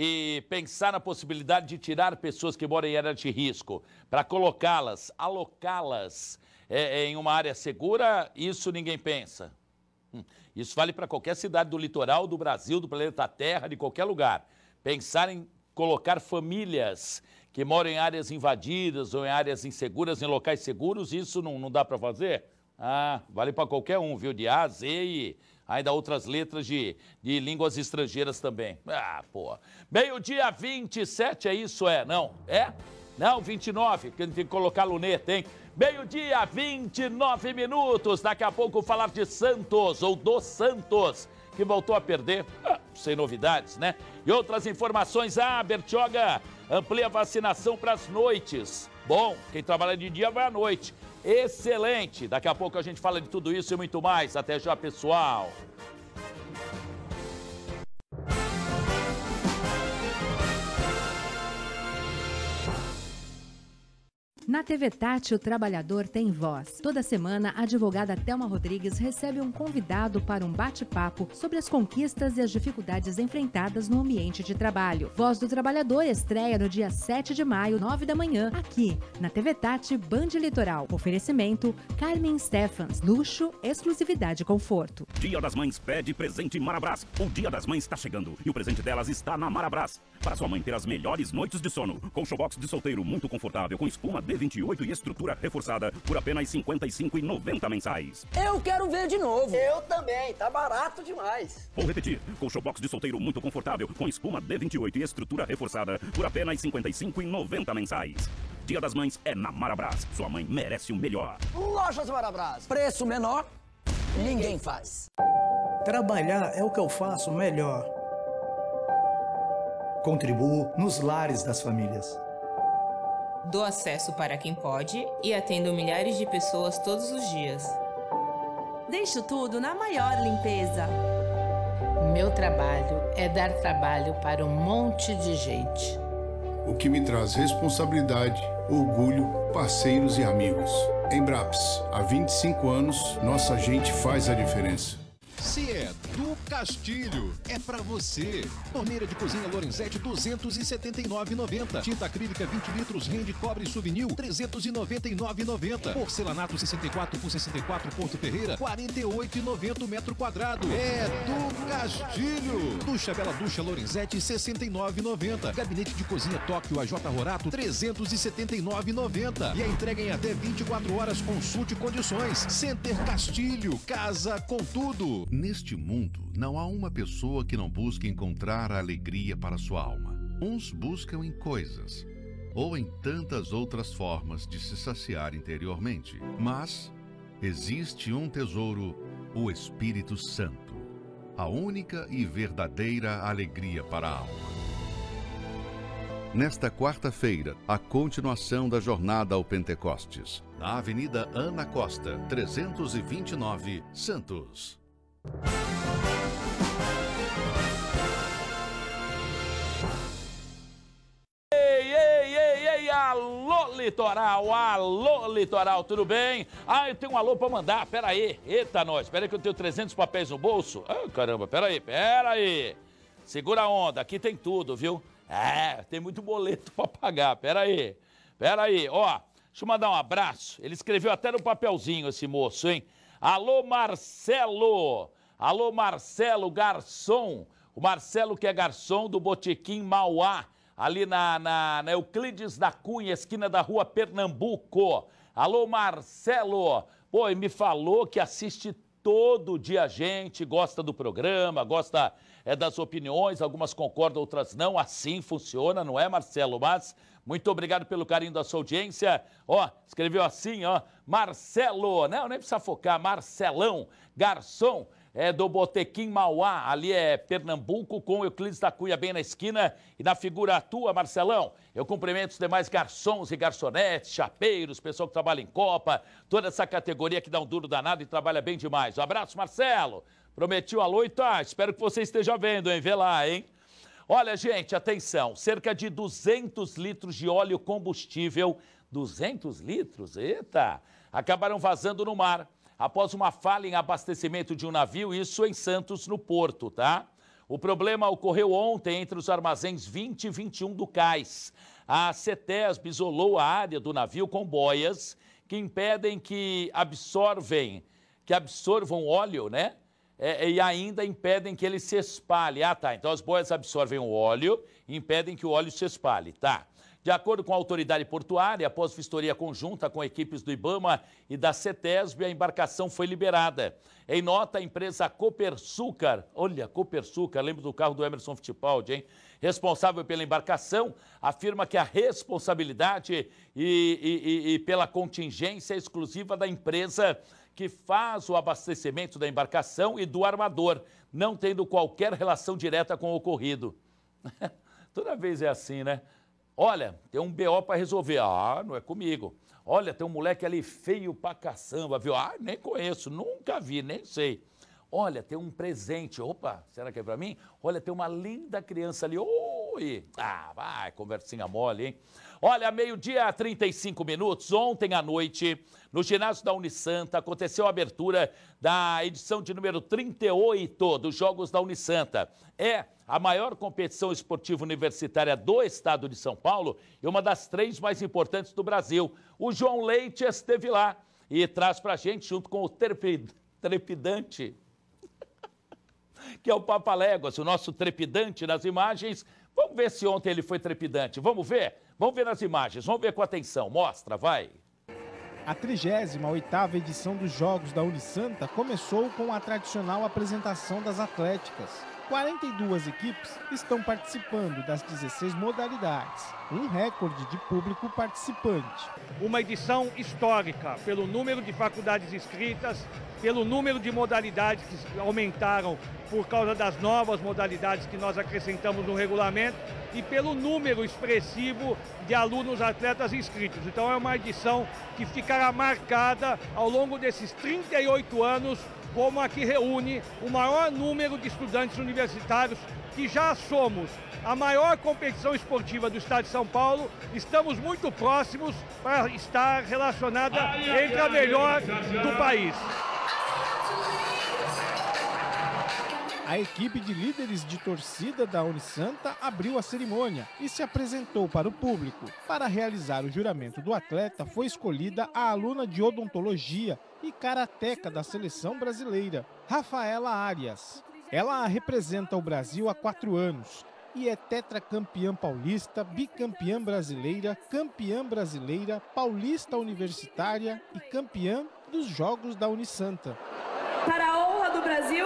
e pensar na possibilidade de tirar pessoas que moram em área de risco, para colocá-las, alocá-las é, em uma área segura, isso ninguém pensa. Hum, isso vale para qualquer cidade do litoral, do Brasil, do planeta Terra, de qualquer lugar. Pensar em colocar famílias que moram em áreas invadidas ou em áreas inseguras, em locais seguros, isso não, não dá para fazer? Ah, vale para qualquer um, viu? De A a Z e ainda outras letras de, de línguas estrangeiras também. Ah, pô. Meio-dia vinte e sete, é isso? É? Não? É? Não, vinte e nove, porque a gente tem que colocar luneta, hein? Meio-dia, vinte e nove minutos. Daqui a pouco falar de Santos, ou do Santos, que voltou a perder, ah, sem novidades, né? E outras informações, ah, Bertioga amplia a vacinação para as noites. Bom, quem trabalha de dia vai à noite. Excelente! Daqui a pouco a gente fala de tudo isso e muito mais. Até já, pessoal! Na T V Tati, o trabalhador tem voz. Toda semana, a advogada Thelma Rodrigues recebe um convidado para um bate-papo sobre as conquistas e as dificuldades enfrentadas no ambiente de trabalho. Voz do Trabalhador estreia no dia sete de maio, nove da manhã, aqui na T V Tati Band Litoral. Oferecimento Carmen Stephans, luxo, exclusividade e conforto. Dia das Mães pede presente Marabras. O Dia das Mães está chegando e o presente delas está na Marabras. Para sua mãe ter as melhores noites de sono, colchonbox de solteiro muito confortável com espuma D vinte e oito e estrutura reforçada por apenas cinquenta e cinco reais e noventa centavos mensais. Eu quero ver de novo. Eu também, tá barato demais. Vou repetir, colchonbox de solteiro muito confortável com espuma D vinte e oito e estrutura reforçada por apenas cinquenta e cinco reais e noventa centavos mensais. Dia das Mães é na Marabras. Sua mãe merece o melhor. Lojas Marabras. Preço menor, ninguém faz. Trabalhar é o que eu faço melhor. Contribuo nos lares das famílias. Dou acesso para quem pode e atendo milhares de pessoas todos os dias. Deixo tudo na maior limpeza. Meu trabalho é dar trabalho para um monte de gente. O que me traz responsabilidade, orgulho, parceiros e amigos. Embraps, há vinte e cinco anos, nossa gente faz a diferença. Se é do Castilho, é pra você. Torneira de cozinha Lorenzetti duzentos e setenta e nove reais e noventa centavos. Tinta acrílica vinte litros rende cobre Souvenir trezentos e noventa e nove reais e noventa centavos. Porcelanato sessenta e quatro por sessenta e quatro Porto Ferreira quarenta e oito reais e noventa centavos metro quadrado. É do Castilho. Ducha Bela Ducha Lorenzetti sessenta e nove reais e noventa centavos. Gabinete de cozinha Tóquio A J Rorato trezentos e setenta e nove reais e noventa centavos. E a entrega em até vinte e quatro horas. Consulte condições. Center Castilho, casa com tudo. Neste mundo, não há uma pessoa que não busque encontrar a alegria para sua alma. Uns buscam em coisas, ou em tantas outras formas de se saciar interiormente. Mas existe um tesouro, o Espírito Santo, a única e verdadeira alegria para a alma. Nesta quarta-feira, a continuação da jornada ao Pentecostes, na Avenida Ana Costa, trezentos e vinte e nove, Santos. Ei, ei, ei, ei, alô Litoral, alô Litoral, tudo bem? Ah, eu tenho um alô pra mandar, pera aí, eita nós, pera aí que eu tenho trezentos papéis no bolso. Ah, caramba, pera aí, pera aí, segura a onda, aqui tem tudo, viu? É, tem muito boleto pra pagar, pera aí, pera aí, ó, deixa eu mandar um abraço, ele escreveu até no papelzinho esse moço, hein? Alô Marcelo, alô Marcelo, garçom, o Marcelo que é garçom do Botequim Mauá, ali na, na, na Euclides da Cunha, esquina da rua Pernambuco. Alô Marcelo, pô, e me falou que assiste todo dia a gente, gosta do programa, gosta é, das opiniões, algumas concordam, outras não, assim funciona, não é Marcelo? Mas muito obrigado pelo carinho da sua audiência. Ó, escreveu assim, ó, Marcelo, não, nem precisa focar, Marcelão, garçom, é do Botequim Mauá, ali é Pernambuco, com Euclides da Cunha bem na esquina e na figura tua, Marcelão. Eu cumprimento os demais garçons e garçonetes, chapeiros, pessoal que trabalha em Copa, toda essa categoria que dá um duro danado e trabalha bem demais. Um abraço, Marcelo. Prometi o alô e tá, espero que você esteja vendo, hein? Vê lá, hein? Olha, gente, atenção, cerca de duzentos litros de óleo combustível, duzentos litros, eita, acabaram vazando no mar após uma falha em abastecimento de um navio, isso em Santos, no Porto, tá? O problema ocorreu ontem entre os armazéns vinte e vinte e um do cais. A CETESB isolou a área do navio com boias que impedem que absorvem, que absorvam óleo, né? É, e ainda impedem que ele se espalhe. Ah, tá. Então as boias absorvem o óleo e impedem que o óleo se espalhe, tá? De acordo com a autoridade portuária, após vistoria conjunta com equipes do IBAMA e da CETESB, a embarcação foi liberada. Em nota, a empresa Copersucar, olha, Copersucar, lembro do carro do Emerson Fittipaldi, hein? Responsável pela embarcação, afirma que a responsabilidade e, e, e pela contingência é exclusiva da empresa que faz o abastecimento da embarcação e do armador, não tendo qualquer relação direta com o ocorrido. Toda vez é assim, né? Olha, tem um B O para resolver. Ah, não é comigo. Olha, tem um moleque ali feio pra caçamba, viu? Ah, nem conheço, nunca vi, nem sei. Olha, tem um presente. Opa, será que é para mim? Olha, tem uma linda criança ali. Oh, vamos ir. Ah, vai, conversinha mole, hein? Olha, meio-dia, trinta e cinco minutos, ontem à noite, no ginásio da Unisanta, aconteceu a abertura da edição de número trinta e oito dos Jogos da Unisanta. É a maior competição esportiva universitária do estado de São Paulo e uma das três mais importantes do Brasil. O João Leite esteve lá e traz pra gente, junto com o trepidante, que é o Papaléguas, o nosso trepidante nas imagens. Vamos ver se ontem ele foi trepidante. Vamos ver? Vamos ver nas imagens. Vamos ver com atenção. Mostra, vai. A trigésima oitava edição dos Jogos da Unisanta começou com a tradicional apresentação das atléticas. quarenta e duas equipes estão participando das dezesseis modalidades, um recorde de público participante. Uma edição histórica, pelo número de faculdades inscritas, pelo número de modalidades que aumentaram por causa das novas modalidades que nós acrescentamos no regulamento e pelo número expressivo de alunos atletas inscritos. Então é uma edição que ficará marcada ao longo desses trinta e oito anos como a que reúne o maior número de estudantes universitários, que já somos a maior competição esportiva do estado de São Paulo. Estamos muito próximos para estar relacionada entre a melhor do país. A equipe de líderes de torcida da Unisanta abriu a cerimônia e se apresentou para o público. Para realizar o juramento do atleta, foi escolhida a aluna de odontologia e karateca da seleção brasileira, Rafaela Arias. Ela representa o Brasil há quatro anos e é tetracampeã paulista, bicampeã brasileira, campeã brasileira, paulista universitária e campeã dos Jogos da Unisanta. Para a honra do Brasil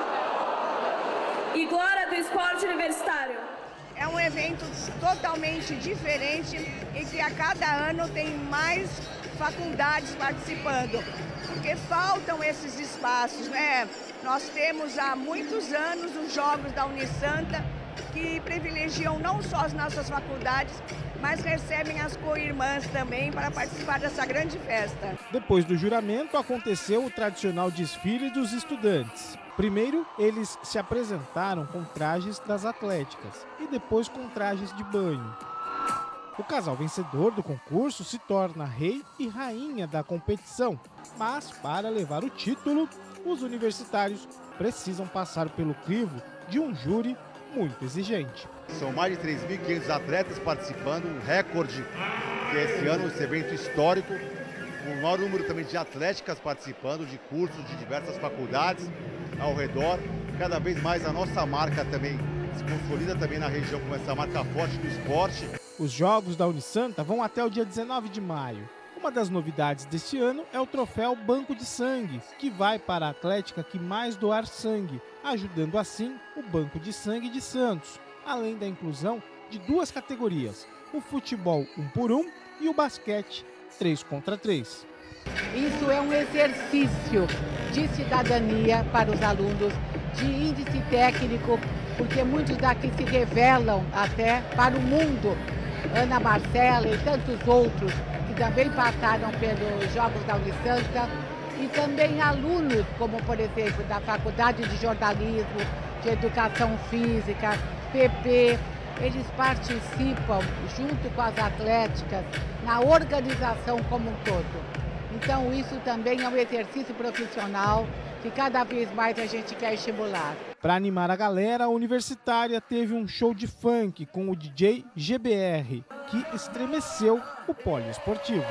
e glória do esporte universitário. É um evento totalmente diferente em que a cada ano tem mais faculdades participando, porque faltam esses espaços, né? Nós temos há muitos anos os Jogos da Unisanta que privilegiam não só as nossas faculdades, mas recebem as co-irmãs também para participar dessa grande festa. Depois do juramento, aconteceu o tradicional desfile dos estudantes. Primeiro, eles se apresentaram com trajes das atléticas e depois com trajes de banho. O casal vencedor do concurso se torna rei e rainha da competição, mas para levar o título, os universitários precisam passar pelo crivo de um júri muito exigente. São mais de três mil e quinhentos atletas participando, um recorde que esse ano, esse evento histórico, o maior número também de atléticas participando, de cursos de diversas faculdades ao redor. Cada vez mais a nossa marca também se consolida também na região como essa marca forte do esporte. Os Jogos da Unisanta vão até o dia dezenove de maio. Uma das novidades deste ano é o troféu Banco de Sangue, que vai para a atlética que mais doar sangue, ajudando assim o Banco de Sangue de Santos, além da inclusão de duas categorias, o futebol um por um e o basquete três contra três. Isso é um exercício de cidadania para os alunos, de índice técnico, porque muitos daqui se revelam até para o mundo. Ana Marcela e tantos outros que também passaram pelos Jogos da Unisanta, e também alunos, como por exemplo da Faculdade de Jornalismo, de Educação Física, P P, eles participam junto com as atléticas na organização como um todo. Então isso também é um exercício profissional que cada vez mais a gente quer estimular. Para animar a galera, a universitária teve um show de funk com o D J G B R, que estremeceu o poliesportivo.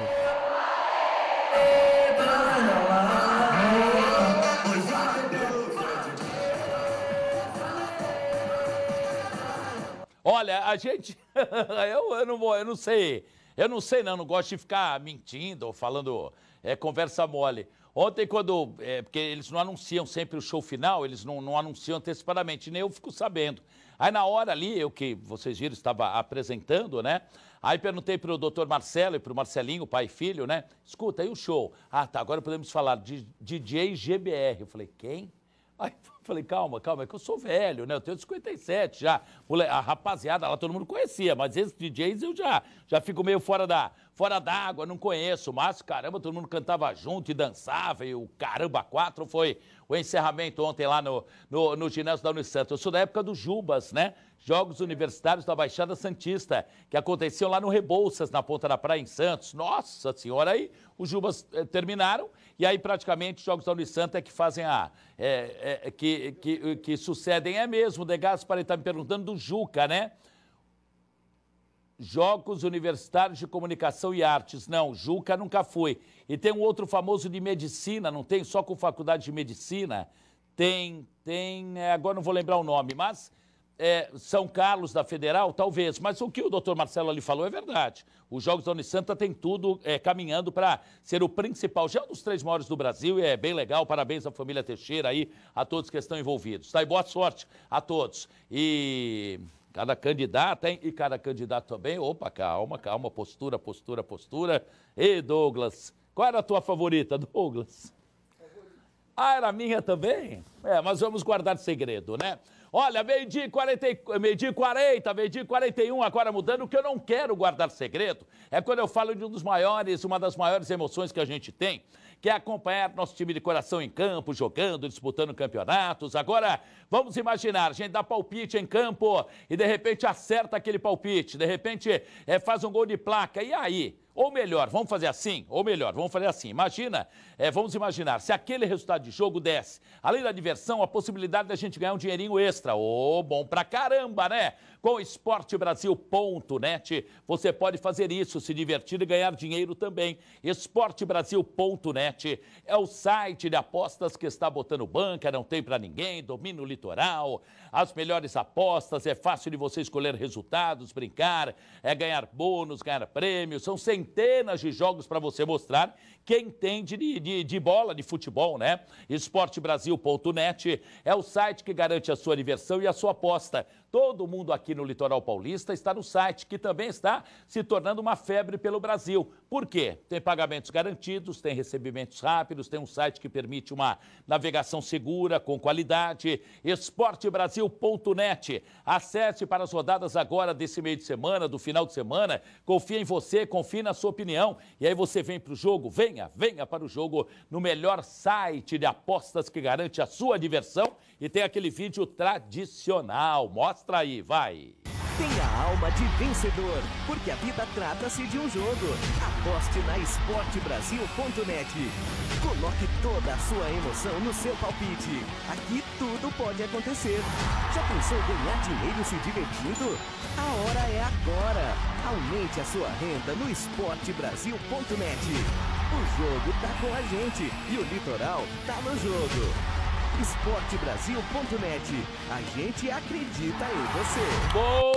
Olha, a gente... eu, eu, não vou, eu não sei, eu não sei não, não gosto de ficar mentindo ou falando é, conversa mole. Ontem, quando... É, porque eles não anunciam sempre o show final, eles não, não anunciam antecipadamente, nem eu fico sabendo. Aí, na hora ali, eu que vocês viram, estava apresentando, né? Aí perguntei para o doutor Marcelo e para o Marcelinho, pai e filho, né? Escuta, aí o show? Ah, tá, agora podemos falar de D J G B R. Eu falei, quem? Aí... Falei, calma, calma, é que eu sou velho, né? Eu tenho cinquenta e sete já. A rapaziada lá, todo mundo conhecia, mas esses D Js eu já, já fico meio fora da, fora d'água, não conheço. Mas, caramba, todo mundo cantava junto e dançava, e o caramba quatro foi o encerramento ontem lá no, no, no ginásio da Unisanto. Eu sou da época dos Jubas, né? Jogos Universitários da Baixada Santista, que aconteciam lá no Rebouças, na Ponta da Praia, em Santos. Nossa Senhora, aí os Jubas eh, terminaram, e aí praticamente os Jogos da Unisanto é que fazem a... É, é, que, que, que sucedem, é mesmo, o De Gaspari está me perguntando do Juca, né? Jogos Universitários de Comunicação e Artes. Não, Juca nunca foi. E tem um outro famoso de Medicina, não tem? Só com Faculdade de Medicina. Tem, tem, é, agora não vou lembrar o nome, mas... É, São Carlos da Federal, talvez, mas o que o doutor Marcelo ali falou é verdade. Os Jogos da Unisanta tem tudo é, caminhando para ser o principal, já é um dos três maiores do Brasil e é bem legal. Parabéns à família Teixeira aí, a todos que estão envolvidos. Tá? E boa sorte a todos. E cada candidato, hein? E cada candidato também. Opa, calma, calma, postura, postura, postura. E Douglas, qual era a tua favorita, Douglas? Ah, era a minha também? É, mas vamos guardar segredo, né? Olha, meio-dia e quarenta, meio-dia e quarenta, meio-dia e quarenta e um, agora mudando, o que eu não quero guardar segredo é quando eu falo de um dos maiores, uma das maiores emoções que a gente tem, que é acompanhar nosso time de coração em campo, jogando, disputando campeonatos. Agora, vamos imaginar, a gente dá palpite em campo e de repente acerta aquele palpite, de repente é, faz um gol de placa, e aí? Ou melhor, vamos fazer assim, ou melhor, vamos fazer assim, imagina, é, vamos imaginar, se aquele resultado de jogo desse, além da diversão, a possibilidade da gente ganhar um dinheirinho extra, ô, oh, bom pra caramba, né? Com esporte brasil ponto net, você pode fazer isso, se divertir e ganhar dinheiro também. esporte brasil ponto net é o site de apostas que está botando banca, não tem pra ninguém, domina o litoral, as melhores apostas, é fácil de você escolher resultados, brincar, é ganhar bônus, ganhar prêmios, são centenas de jogos para você mostrar quem entende de, de, de bola, de futebol, né? esporte brasil ponto net é o site que garante a sua diversão e a sua aposta. Todo mundo aqui no litoral paulista está no site, que também está se tornando uma febre pelo Brasil. Por quê? Tem pagamentos garantidos, tem recebimentos rápidos, tem um site que permite uma navegação segura, com qualidade. esporte brasil ponto net. Acesse para as rodadas agora desse meio de semana, do final de semana. Confia em você, confia na sua opinião. E aí você vem para o jogo, venha, venha para o jogo no melhor site de apostas que garante a sua diversão. E tem aquele vídeo tradicional. Mostra aí, vai. Tenha a alma de vencedor, porque a vida trata-se de um jogo. Aposte na esporte brasil ponto net. Coloque toda a sua emoção no seu palpite. Aqui tudo pode acontecer. Já pensou em ganhar dinheiro se divertindo? A hora é agora. Aumente a sua renda no esporte brasil ponto net. O jogo tá com a gente e o litoral tá no jogo. esporte brasil ponto net. A gente acredita em você.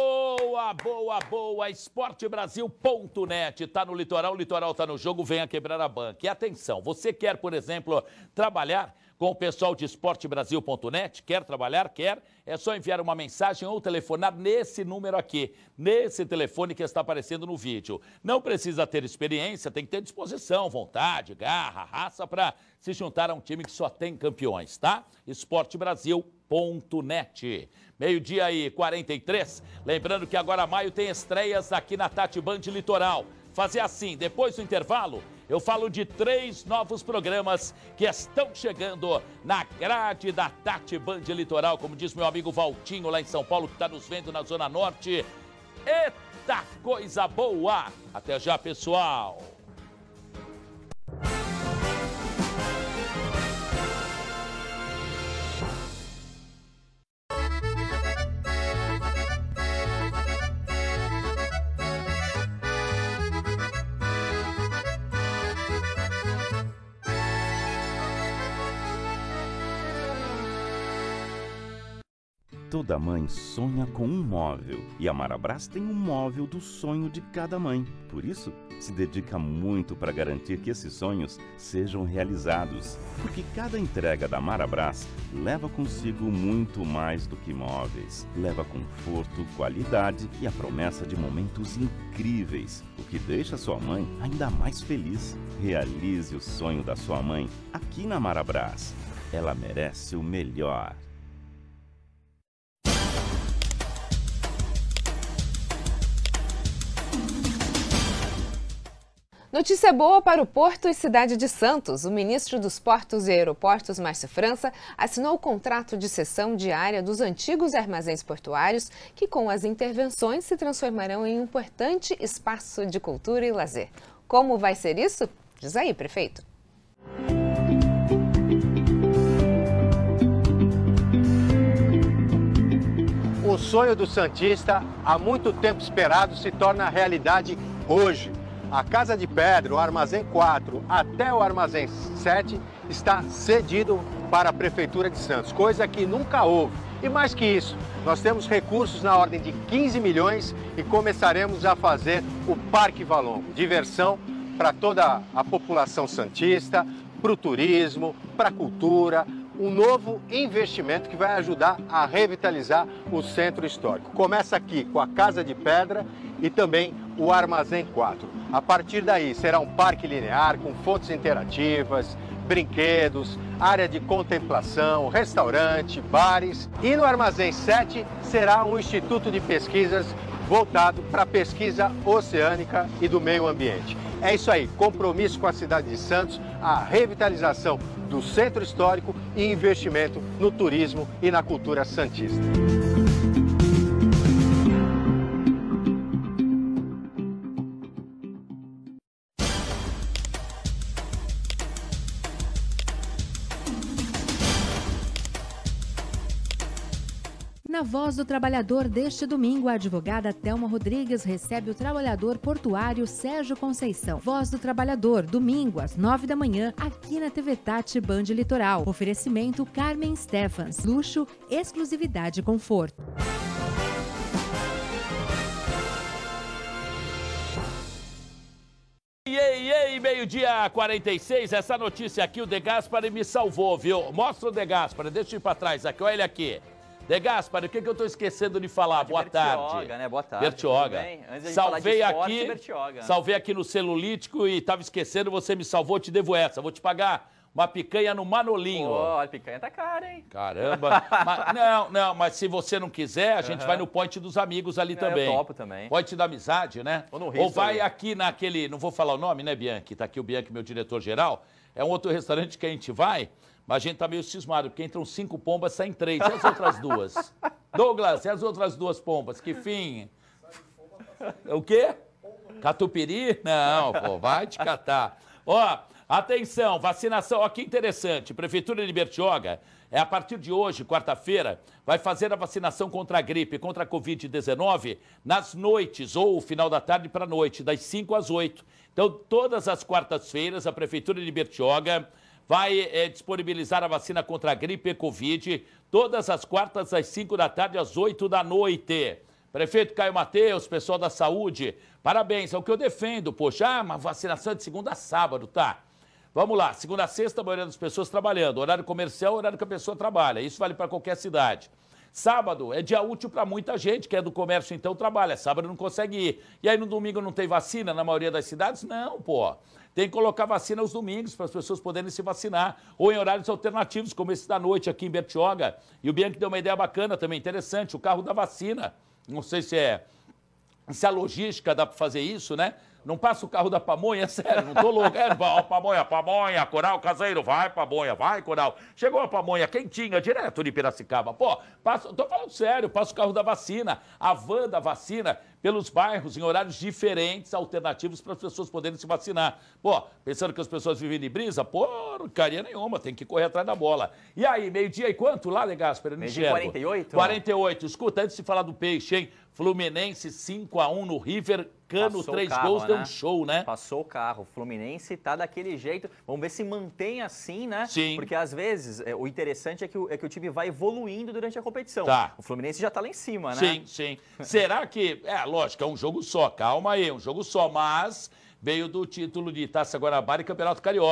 Boa, boa, boa. esporte brasil ponto net. Tá no litoral, o litoral tá no jogo, venha quebrar a banca. E atenção, você quer, por exemplo, trabalhar com o pessoal de esporte brasil ponto net? Quer trabalhar? Quer? É só enviar uma mensagem ou telefonar nesse número aqui, nesse telefone que está aparecendo no vídeo. Não precisa ter experiência, tem que ter disposição, vontade, garra, raça para se juntar a um time que só tem campeões, tá? esporte brasil ponto net. Meio-dia e quarenta e três. Lembrando que agora maio tem estreias aqui na Tati Band Litoral. Fazer assim, depois do intervalo, eu falo de três novos programas que estão chegando na grade da Tati Band Litoral, como diz meu amigo Valtinho lá em São Paulo, que está nos vendo na Zona Norte. Eita coisa boa! Até já, pessoal! Toda mãe sonha com um móvel e a Marabras tem um móvel do sonho de cada mãe. Por isso, se dedica muito para garantir que esses sonhos sejam realizados. Porque cada entrega da Marabras leva consigo muito mais do que móveis. Leva conforto, qualidade e a promessa de momentos incríveis, o que deixa sua mãe ainda mais feliz. Realize o sonho da sua mãe aqui na Marabras. Ela merece o melhor. Notícia boa para o Porto e Cidade de Santos. O ministro dos Portos e Aeroportos, Márcio França, assinou o contrato de cessão diária dos antigos armazéns portuários, que com as intervenções se transformarão em um importante espaço de cultura e lazer. Como vai ser isso? Diz aí, prefeito. O sonho do santista, há muito tempo esperado, se torna realidade hoje. A Casa de Pedra, o Armazém quatro até o Armazém sete está cedido para a Prefeitura de Santos, coisa que nunca houve. E mais que isso, nós temos recursos na ordem de quinze milhões e começaremos a fazer o Parque Valongo. Diversão para toda a população santista, para o turismo, para a cultura, um novo investimento que vai ajudar a revitalizar o centro histórico. Começa aqui com a Casa de Pedra e também o Armazém quatro. A partir daí será um parque linear com fontes interativas, brinquedos, área de contemplação, restaurante, bares. E no Armazém sete será um instituto de pesquisas voltado para a pesquisa oceânica e do meio ambiente. É isso aí, compromisso com a cidade de Santos, a revitalização do centro histórico e investimento no turismo e na cultura santista. Na Voz do Trabalhador deste domingo, a advogada Thelma Rodrigues recebe o trabalhador portuário Sérgio Conceição. Voz do Trabalhador, domingo, às nove da manhã, aqui na T V Tati Band Litoral. Oferecimento Carmen Stephans. Luxo, exclusividade e conforto. Ei, ei, meio-dia quarenta e seis, essa notícia aqui, o De Gaspari me salvou, viu? Mostra o De Gaspari, deixa eu ir pra trás aqui, olha ele aqui. De Gaspari, o que, que eu tô esquecendo de falar? Boa tarde. Bertioga, né? Boa tarde. Bertioga. Antes de salvei falar de esporte, aqui, Bertioga. salvei aqui no celulítico e tava esquecendo, você me salvou, te devo essa. Vou te pagar uma picanha no Manolinho. Pô, a picanha tá cara, hein? Caramba. Mas, não, não, mas se você não quiser, a gente Uhum. vai no Point dos Amigos ali É, também. eu topo também. Point da Amizade, né? Ou no Ou Risto vai ali. aqui naquele, não vou falar o nome, né, Bianchi? Tá aqui o Bianchi, meu diretor-geral. É um outro restaurante que a gente vai, mas a gente tá meio cismado, porque entram cinco pombas, saem três. E as outras duas? Douglas, e as outras duas pombas? Que fim? O quê? Catupiry? Não, pô, vai te catar. Ó, atenção, vacinação, ó que interessante. Prefeitura de Bertioga, é a partir de hoje, quarta-feira, vai fazer a vacinação contra a gripe, contra a covid dezenove, nas noites, ou final da tarde para a noite, das cinco às oito. Então, todas as quartas-feiras, a Prefeitura de Bertioga vai é, disponibilizar a vacina contra a gripe e Covid, todas as quartas, às cinco da tarde, às oito da noite. Prefeito Caio Mateus, pessoal da saúde, parabéns, é o que eu defendo, poxa, ah, uma vacinação de segunda a sábado, tá? Vamos lá, segunda a sexta, a maioria das pessoas trabalhando, horário comercial, horário que a pessoa trabalha, isso vale para qualquer cidade. Sábado é dia útil para muita gente, que é do comércio, então trabalha, sábado não consegue ir. E aí no domingo não tem vacina na maioria das cidades? Não, pô. Tem que colocar vacina aos domingos para as pessoas poderem se vacinar, ou em horários alternativos, como esse da noite aqui em Bertioga. E o Bianchi deu uma ideia bacana também, interessante, o carro da vacina. Não sei se é se a logística dá para fazer isso, né? Não passa o carro da pamonha, sério, não tô louco. É, ó, pamonha, pamonha, Coral Caseiro, vai, pamonha, vai, Coral. Chegou a pamonha quentinha, direto de Piracicaba. Pô, passa, tô falando sério, passa o carro da vacina, a van da vacina, pelos bairros, em horários diferentes, alternativos para as pessoas poderem se vacinar. Pô, pensando que as pessoas vivem de brisa, porcaria nenhuma, tem que correr atrás da bola. E aí, meio-dia e quanto lá, De Gaspari? Meio-dia e quarenta e oito? quarenta e oito. Escuta, antes de falar do peixe, hein? Fluminense cinco a um no River, Cano, Passou três o carro, gols, né? deu um show, né? Passou o carro. O Fluminense tá daquele jeito. Vamos ver se mantém assim, né? Sim. Porque às vezes é, o interessante é que o, é que o time vai evoluindo durante a competição. Tá. O Fluminense já tá lá em cima, né? Sim, sim. Será que... É, lógico, é um jogo só, calma aí, um jogo só, mas veio do título de Taça Guanabara e Campeonato Carioca.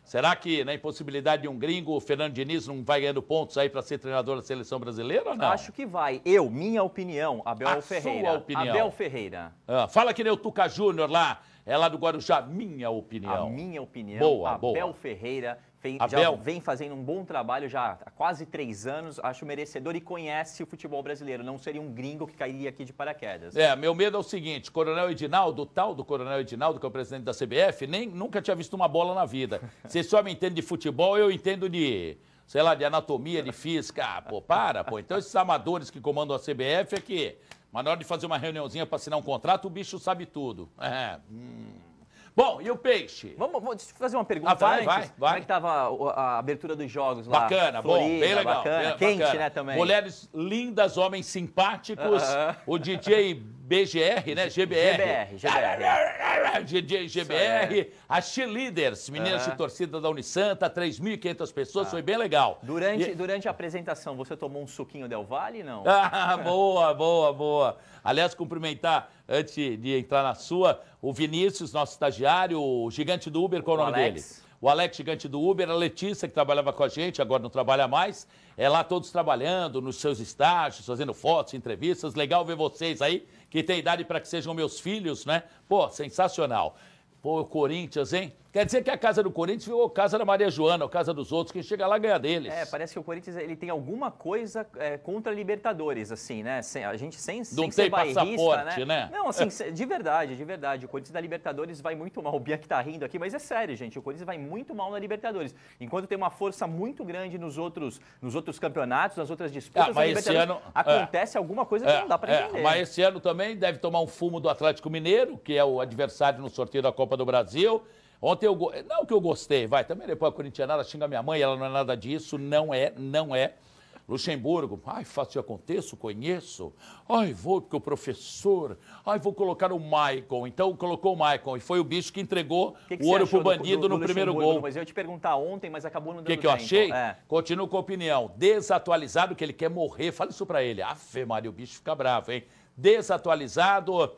Será que na impossibilidade de um gringo, o Fernando Diniz não vai ganhando pontos aí para ser treinador da seleção brasileira ou não? Acho que vai. Eu, minha opinião, Abel A Ferreira. sua opinião. Abel Ferreira. Ah, fala que nem o Tuca Júnior lá, é lá do Guarujá. Minha opinião. A minha opinião, boa, Abel boa. Ferreira fez, Abel. já vem fazendo um bom trabalho já há quase três anos, acho merecedor e conhece o futebol brasileiro. Não seria um gringo que cairia aqui de paraquedas. É, meu medo é o seguinte, Coronel Edinaldo, o tal do Coronel Edinaldo, que é o presidente da C B F, nem, nunca tinha visto uma bola na vida. Você só me entende de futebol, eu entendo de, sei lá, de anatomia, de física. Ah, pô, para, pô. Então esses amadores que comandam a C B F é que, mas na hora de fazer uma reuniãozinha para assinar um contrato, o bicho sabe tudo. É, hum... Bom, e o peixe? Vamos, vamos fazer uma pergunta ah, vai, antes. Vai, vai. Como é que tava a, a abertura dos jogos lá? Bacana, Florida, bom, bem legal. Bacana, bem, quente, bacana. né, também. Mulheres lindas, homens simpáticos. Uh-huh. O D J B G R, né? G B R. G B R, G B R. D J G B R. As cheerleaders, meninas uh-huh. de torcida da Unisanta, três mil e quinhentas pessoas, ah. foi bem legal. Durante, e... durante a apresentação, você tomou um suquinho Del Valle, não? Ah, boa, boa, boa. Aliás, cumprimentar, antes de entrar na sua, o Vinícius, nosso estagiário, o gigante do Uber, qual é o nome Alex. dele? O Alex, gigante do Uber, a Letícia, que trabalhava com a gente, agora não trabalha mais. É lá todos trabalhando, nos seus estágios, fazendo fotos, entrevistas. Legal ver vocês aí, que tem idade para que sejam meus filhos, né? Pô, sensacional. Pô, o Corinthians, hein? Quer dizer que a casa do Corinthians virou a casa da Maria Joana, a casa dos outros, quem chega lá ganha deles. É, parece que o Corinthians ele tem alguma coisa é, contra a Libertadores, assim, né? Sem, a gente sem, Não sem tem ser bairrista, passaporte, né? né? Não, assim, de verdade, de verdade. O Corinthians da Libertadores vai muito mal. O Bianchi tá rindo aqui, mas é sério, gente. O Corinthians vai muito mal na Libertadores. Enquanto tem uma força muito grande nos outros, nos outros campeonatos, nas outras disputas, ah, mas na esse ano acontece é, alguma coisa que é, não dá pra é, entender. Mas esse ano também deve tomar um fumo do Atlético Mineiro, que é o adversário no sorteio da Copa do Brasil. Ontem eu, não que eu gostei, vai, também depois a corintianada xinga minha mãe, ela não é nada disso, não é, não é. Luxemburgo, ai, faço e aconteço, conheço. Ai, vou porque o professor, ai, vou colocar o Maicon. Então colocou o Maicon e foi o bicho que entregou que que o ouro pro do, bandido do, do no primeiro gol. Mas eu ia te perguntar ontem, mas acabou não dando tempo. O que, que eu achei? É. Continuo com a opinião. Desatualizado, que ele quer morrer. Fala isso pra ele. Afe Maria, o bicho fica bravo, hein? Desatualizado.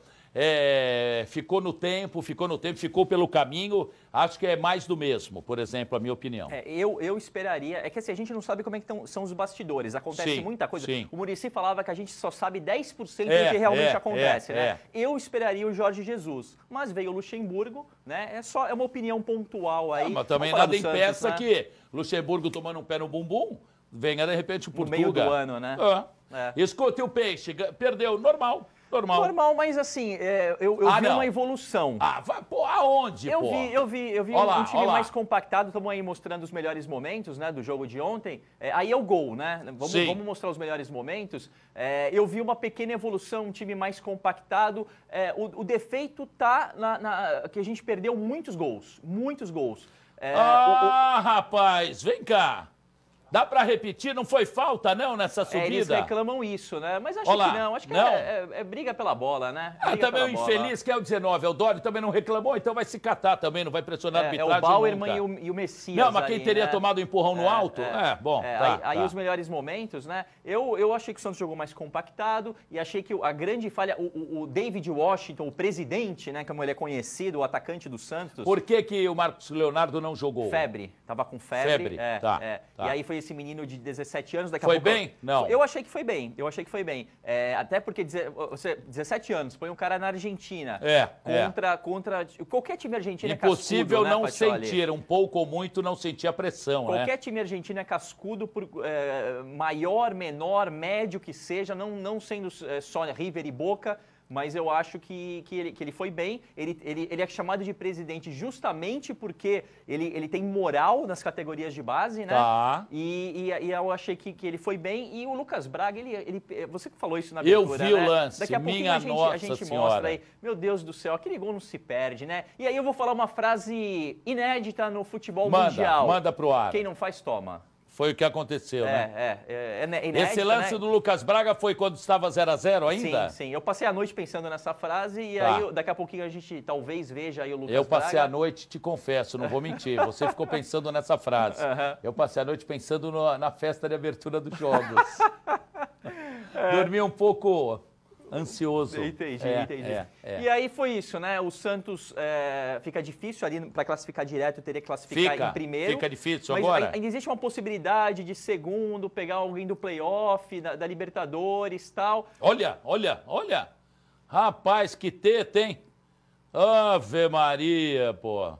É, ficou no tempo, ficou no tempo, ficou pelo caminho. Acho que é mais do mesmo, por exemplo, a minha opinião. É, eu, eu esperaria... É que assim, a gente não sabe como é que tão, são os bastidores. Acontece sim, muita coisa. Sim. O Muricy falava que a gente só sabe dez por cento é, do que realmente é, acontece, é, né? É. Eu esperaria o Jorge Jesus. Mas veio o Luxemburgo, né? É só é uma opinião pontual aí. Não, mas também nada impeça né? que Luxemburgo tomando um pé no bumbum, venha de repente o Portugal. No meio do ano, né? É. É. Escuta, o Peixe, perdeu, normal. Normal. Normal, mas assim, é, eu, eu ah, vi não. uma evolução. Ah, vai, pô, aonde, eu pô? Vi, eu vi, eu vi olá, um time olá. mais compactado, estamos aí mostrando os melhores momentos, né, do jogo de ontem. É, aí é o gol, né? Vamos, vamos mostrar os melhores momentos. É, eu vi uma pequena evolução, um time mais compactado. É, o, o defeito tá na, na que a gente perdeu muitos gols, muitos gols. É, ah, o, o... rapaz, vem cá. Dá pra repetir? Não foi falta, não, nessa subida? É, eles reclamam isso, né? Mas acho Olá. que não. Acho que não. É, é, é briga pela bola, né? Ah, briga também o infeliz, que é o dezenove, é o Dório, também não reclamou, então vai se catar também, não vai pressionar a é, arbitragem É o Bauerman e o, e o Messias. Não, mas quem aí, teria né? tomado o empurrão no é, alto? É, é bom, é, tá, aí, tá. aí os melhores momentos, né? Eu, eu achei que o Santos jogou mais compactado e achei que a grande falha, o, o, o David Washington, o presidente, né, como ele é conhecido, o atacante do Santos. Por que que o Marcos Leonardo não jogou? Febre, tava com febre. Febre, é, tá, é. tá. E aí foi esse menino de dezessete anos, daqui a foi pouco... bem? Não. Eu achei que foi bem, eu achei que foi bem. É, até porque você, dezessete anos, põe um cara na Argentina. É, contra, é. contra qualquer time argentino Impossível é cascudo, não né, sentir, um pouco ou muito não sentir a pressão, qualquer né? time argentino é cascudo, por é, maior, menor, médio que seja, não, não sendo é, só River e Boca, mas eu acho que, que, ele, que ele foi bem. Ele, ele, ele é chamado de presidente justamente porque ele, ele tem moral nas categorias de base, né? Tá. E, e, e eu achei que, que ele foi bem. E o Lucas Braga, ele, ele, você que falou isso na abertura, Eu vi né? o lance, Daqui a minha a gente, nossa a gente senhora. mostra aí. Meu Deus do céu, aquele gol não se perde, né? E aí eu vou falar uma frase inédita no futebol manda, mundial. Manda pro ar. Quem não faz, toma. Foi o que aconteceu, é, né? É, é, é inédito, Esse lance né? do Lucas Braga foi quando estava zero a zero ainda? Sim, sim. Eu passei a noite pensando nessa frase e tá. aí daqui a pouquinho a gente talvez veja aí o Lucas Eu passei Braga. a noite, te confesso, não vou mentir, você ficou pensando nessa frase. Uhum. Eu passei a noite pensando no, na festa de abertura dos jogos. É. Dormi um pouco... Ansioso. Entendi, é, entendi. É, é. E aí foi isso, né? O Santos é, fica difícil ali para classificar direto, teria que classificar fica, em primeiro. Fica difícil mas agora. Ainda existe uma possibilidade de segundo, pegar alguém do playoff, da, da Libertadores e tal. Olha, olha, olha. Rapaz, que teta, hein? Ave Maria, pô.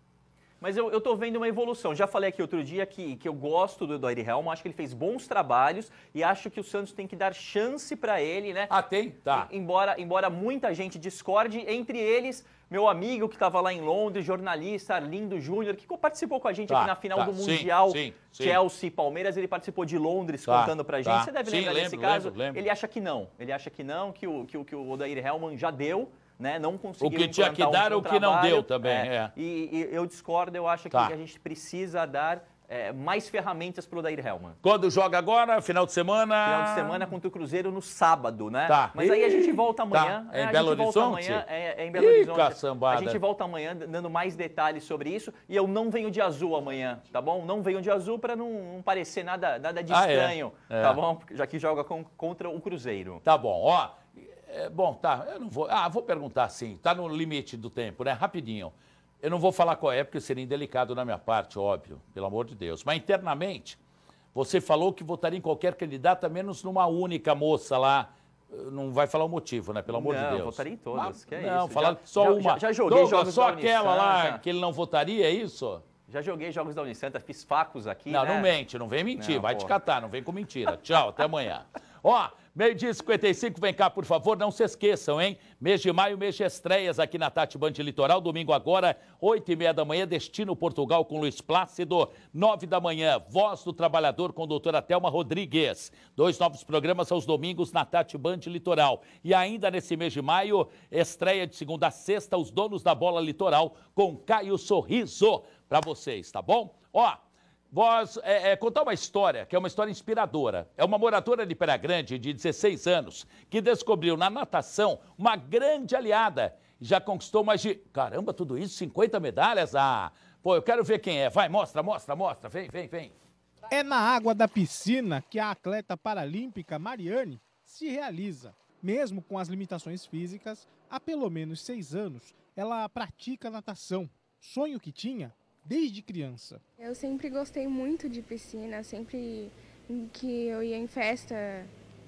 Mas eu, eu tô vendo uma evolução. Já falei aqui outro dia que, que eu gosto do Odair Helman, acho que ele fez bons trabalhos e acho que o Santos tem que dar chance para ele, né? Ah, tem? Tá. E, embora, embora muita gente discorde, entre eles, meu amigo que estava lá em Londres, jornalista Arlindo Júnior, que participou com a gente tá, aqui na final tá, do sim, Mundial sim, sim. Chelsea e Palmeiras, ele participou de Londres tá, contando pra gente. Tá. Você deve sim, lembrar lembro, desse caso. Lembro, lembro. Ele acha que não. Ele acha que não, que o, que o, que o Odair Helman já deu. Né, não conseguiu o que tinha que dar, um o que não trabalho, deu também. É. É. E, e eu discordo, eu acho tá. que a gente precisa dar é, mais ferramentas para o Odair Helman. Quando joga agora? Final de semana? Final de semana contra o Cruzeiro no sábado, né? Tá. Mas aí a gente volta amanhã. Tá. É em a Belo gente Horizonte? Volta amanhã, é, é em Belo Ih, Horizonte. caçambada. A gente volta amanhã dando mais detalhes sobre isso. E eu não venho de azul amanhã, tá bom? Não venho de azul para não, não parecer nada, nada de ah, estranho, é? É. tá bom? Já que joga com, contra o Cruzeiro. Tá bom, ó. É, bom, tá, eu não vou... Ah, vou perguntar sim, tá no limite do tempo, né? Rapidinho. Eu não vou falar qual é, porque seria indelicado na minha parte, óbvio, pelo amor de Deus. Mas internamente, você falou que votaria em qualquer candidata, menos numa única moça lá. Não vai falar o motivo, né? Pelo amor não, de Deus. Não, votaria em todas. Mas, que é não, isso? falar já, só já, uma. Já, já joguei Douglas, jogos só da aquela lá Unisanta. que ele não votaria, é isso? Já joguei jogos da Unisanta, fiz facos aqui, Não, né? não mente, não vem mentir, não, vai porra. te catar, não vem com mentira. Tchau, até amanhã. Ó, meio-dia e cinquenta e cinco, vem cá, por favor, não se esqueçam, hein? Mês de maio, mês de estreias aqui na Tati Band Litoral, domingo agora, oito e meia da manhã, Destino Portugal com Luiz Plácido, nove da manhã, Voz do Trabalhador com doutora Thelma Rodrigues. Dois novos programas aos domingos na Tati Band Litoral. E ainda nesse mês de maio, estreia de segunda a sexta, Os Donos da Bola Litoral com Caio Sorriso para vocês, tá bom? Ó, Vós, é, é, contar uma história, que é uma história inspiradora. É uma moradora de Praia Grande, de dezesseis anos, que descobriu na natação uma grande aliada. E já conquistou mais de... Caramba, tudo isso? cinquenta medalhas? Ah, pô, eu quero ver quem é. Vai, mostra, mostra, mostra. Vem, vem, vem. É na água da piscina que a atleta paralímpica Mariane se realiza. Mesmo com as limitações físicas, há pelo menos seis anos, ela pratica natação. Sonho que tinha desde criança. Eu sempre gostei muito de piscina, sempre que eu ia em festa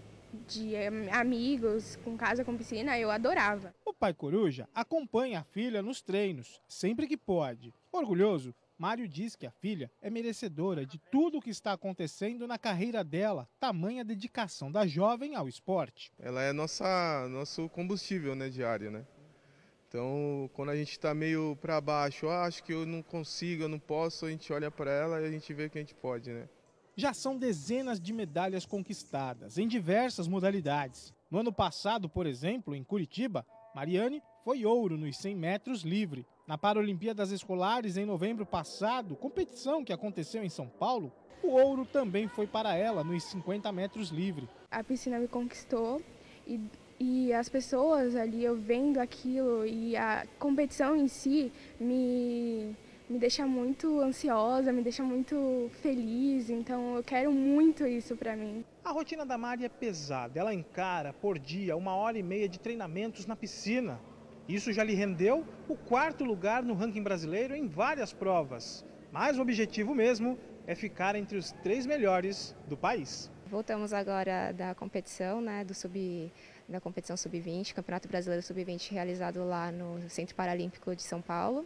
de amigos, com casa com piscina, eu adorava. O pai coruja acompanha a filha nos treinos, sempre que pode. Orgulhoso, Mário diz que a filha é merecedora de tudo o que está acontecendo na carreira dela, tamanha dedicação da jovem ao esporte. Ela é nossa, nosso combustível, né, diário, né? Então, quando a gente está meio para baixo, ah, acho que eu não consigo, eu não posso, a gente olha para ela e a gente vê que a gente pode, né? Já são dezenas de medalhas conquistadas em diversas modalidades. No ano passado, por exemplo, em Curitiba, Mariane foi ouro nos cem metros livre. Na Paralimpíadas Escolares, em novembro passado, competição que aconteceu em São Paulo, o ouro também foi para ela nos cinquenta metros livre. A piscina me conquistou e... E as pessoas ali, eu vendo aquilo e a competição em si me, me deixa muito ansiosa, me deixa muito feliz, então eu quero muito isso para mim. A rotina da Mari é pesada, ela encara por dia uma hora e meia de treinamentos na piscina. Isso já lhe rendeu o quarto lugar no ranking brasileiro em várias provas. Mas o objetivo mesmo é ficar entre os três melhores do país. Voltamos agora da competição, né, do sub... da competição sub vinte, Campeonato Brasileiro sub vinte realizado lá no Centro Paralímpico de São Paulo.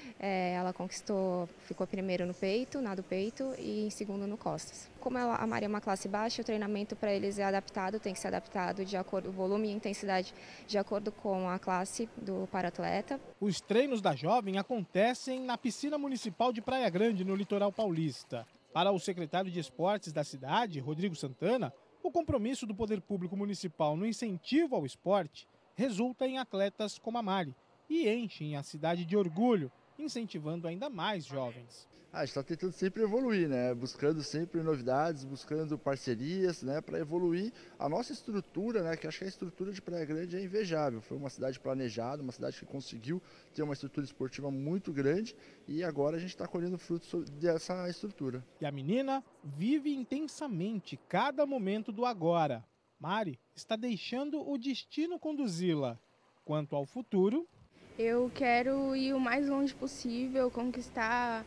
É, ela conquistou, ficou primeiro no peito, nado peito e em segundo no costas. Como ela, a Maria é uma classe baixa, o treinamento para eles é adaptado, tem que ser adaptado de acordo com o volume e intensidade de acordo com a classe do paratleta. Os treinos da jovem acontecem na piscina municipal de Praia Grande, no litoral paulista. Para o secretário de Esportes da cidade, Rodrigo Santana, o compromisso do poder público municipal no incentivo ao esporte resulta em atletas como a Mari e enchem a cidade de orgulho, incentivando ainda mais jovens. A gente está tentando sempre evoluir, né? Buscando sempre novidades, buscando parcerias, né? Para evoluir a nossa estrutura, né? Que acho que a estrutura de Praia Grande é invejável. Foi uma cidade planejada, uma cidade que conseguiu ter uma estrutura esportiva muito grande e agora a gente está colhendo frutos dessa estrutura. E a menina vive intensamente cada momento do agora. Mari está deixando o destino conduzi-la. Quanto ao futuro, eu quero ir o mais longe possível, conquistar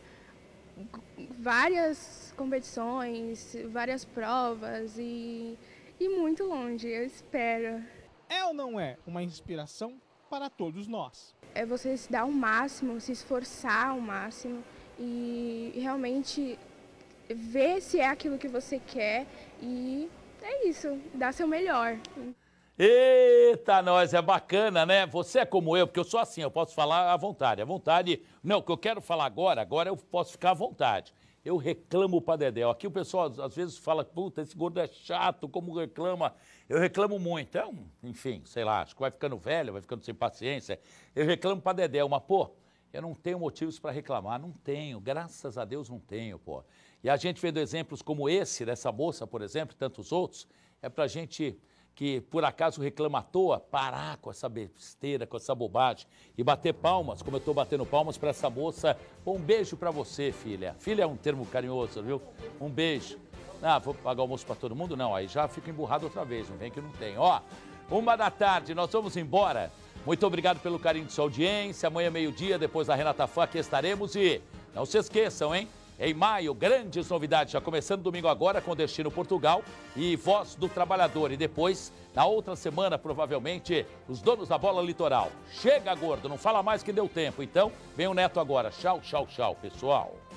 várias competições, várias provas e ir muito longe, eu espero. É ou não é uma inspiração para todos nós? É você se dar o máximo, se esforçar ao máximo e realmente ver se é aquilo que você quer e é isso, dar seu melhor. Eita, nós, é bacana, né? Você é como eu, porque eu sou assim, eu posso falar à vontade. À vontade, não, o que eu quero falar agora, agora eu posso ficar à vontade. Eu reclamo pra Dedéu. Aqui o pessoal às vezes fala, puta, esse gordo é chato, como reclama. Eu reclamo muito. Então, enfim, sei lá, acho que vai ficando velho, vai ficando sem paciência. Eu reclamo pra Dedéu, mas, pô, eu não tenho motivos para reclamar, não tenho, graças a Deus não tenho, pô. E a gente vendo exemplos como esse, dessa moça, por exemplo, e tantos outros, é pra gente que por acaso reclama à toa, parar com essa besteira, com essa bobagem e bater palmas, como eu estou batendo palmas para essa moça. Um beijo para você, filha. Filha é um termo carinhoso, viu? Um beijo. Ah, vou pagar almoço para todo mundo? Não, aí já fico emburrado outra vez, não vem que não tem. Ó, uma da tarde, nós vamos embora. Muito obrigado pelo carinho de sua audiência. Amanhã, meio-dia, depois da Renata Fã, aqui estaremos. E não se esqueçam, hein? Em maio, grandes novidades, já começando domingo agora com Destino Portugal e Voz do Trabalhador. E depois, na outra semana, provavelmente, os donos da bola litoral. Chega, gordo, não fala mais que deu tempo. Então, vem o Neto agora. Tchau, tchau, tchau, pessoal.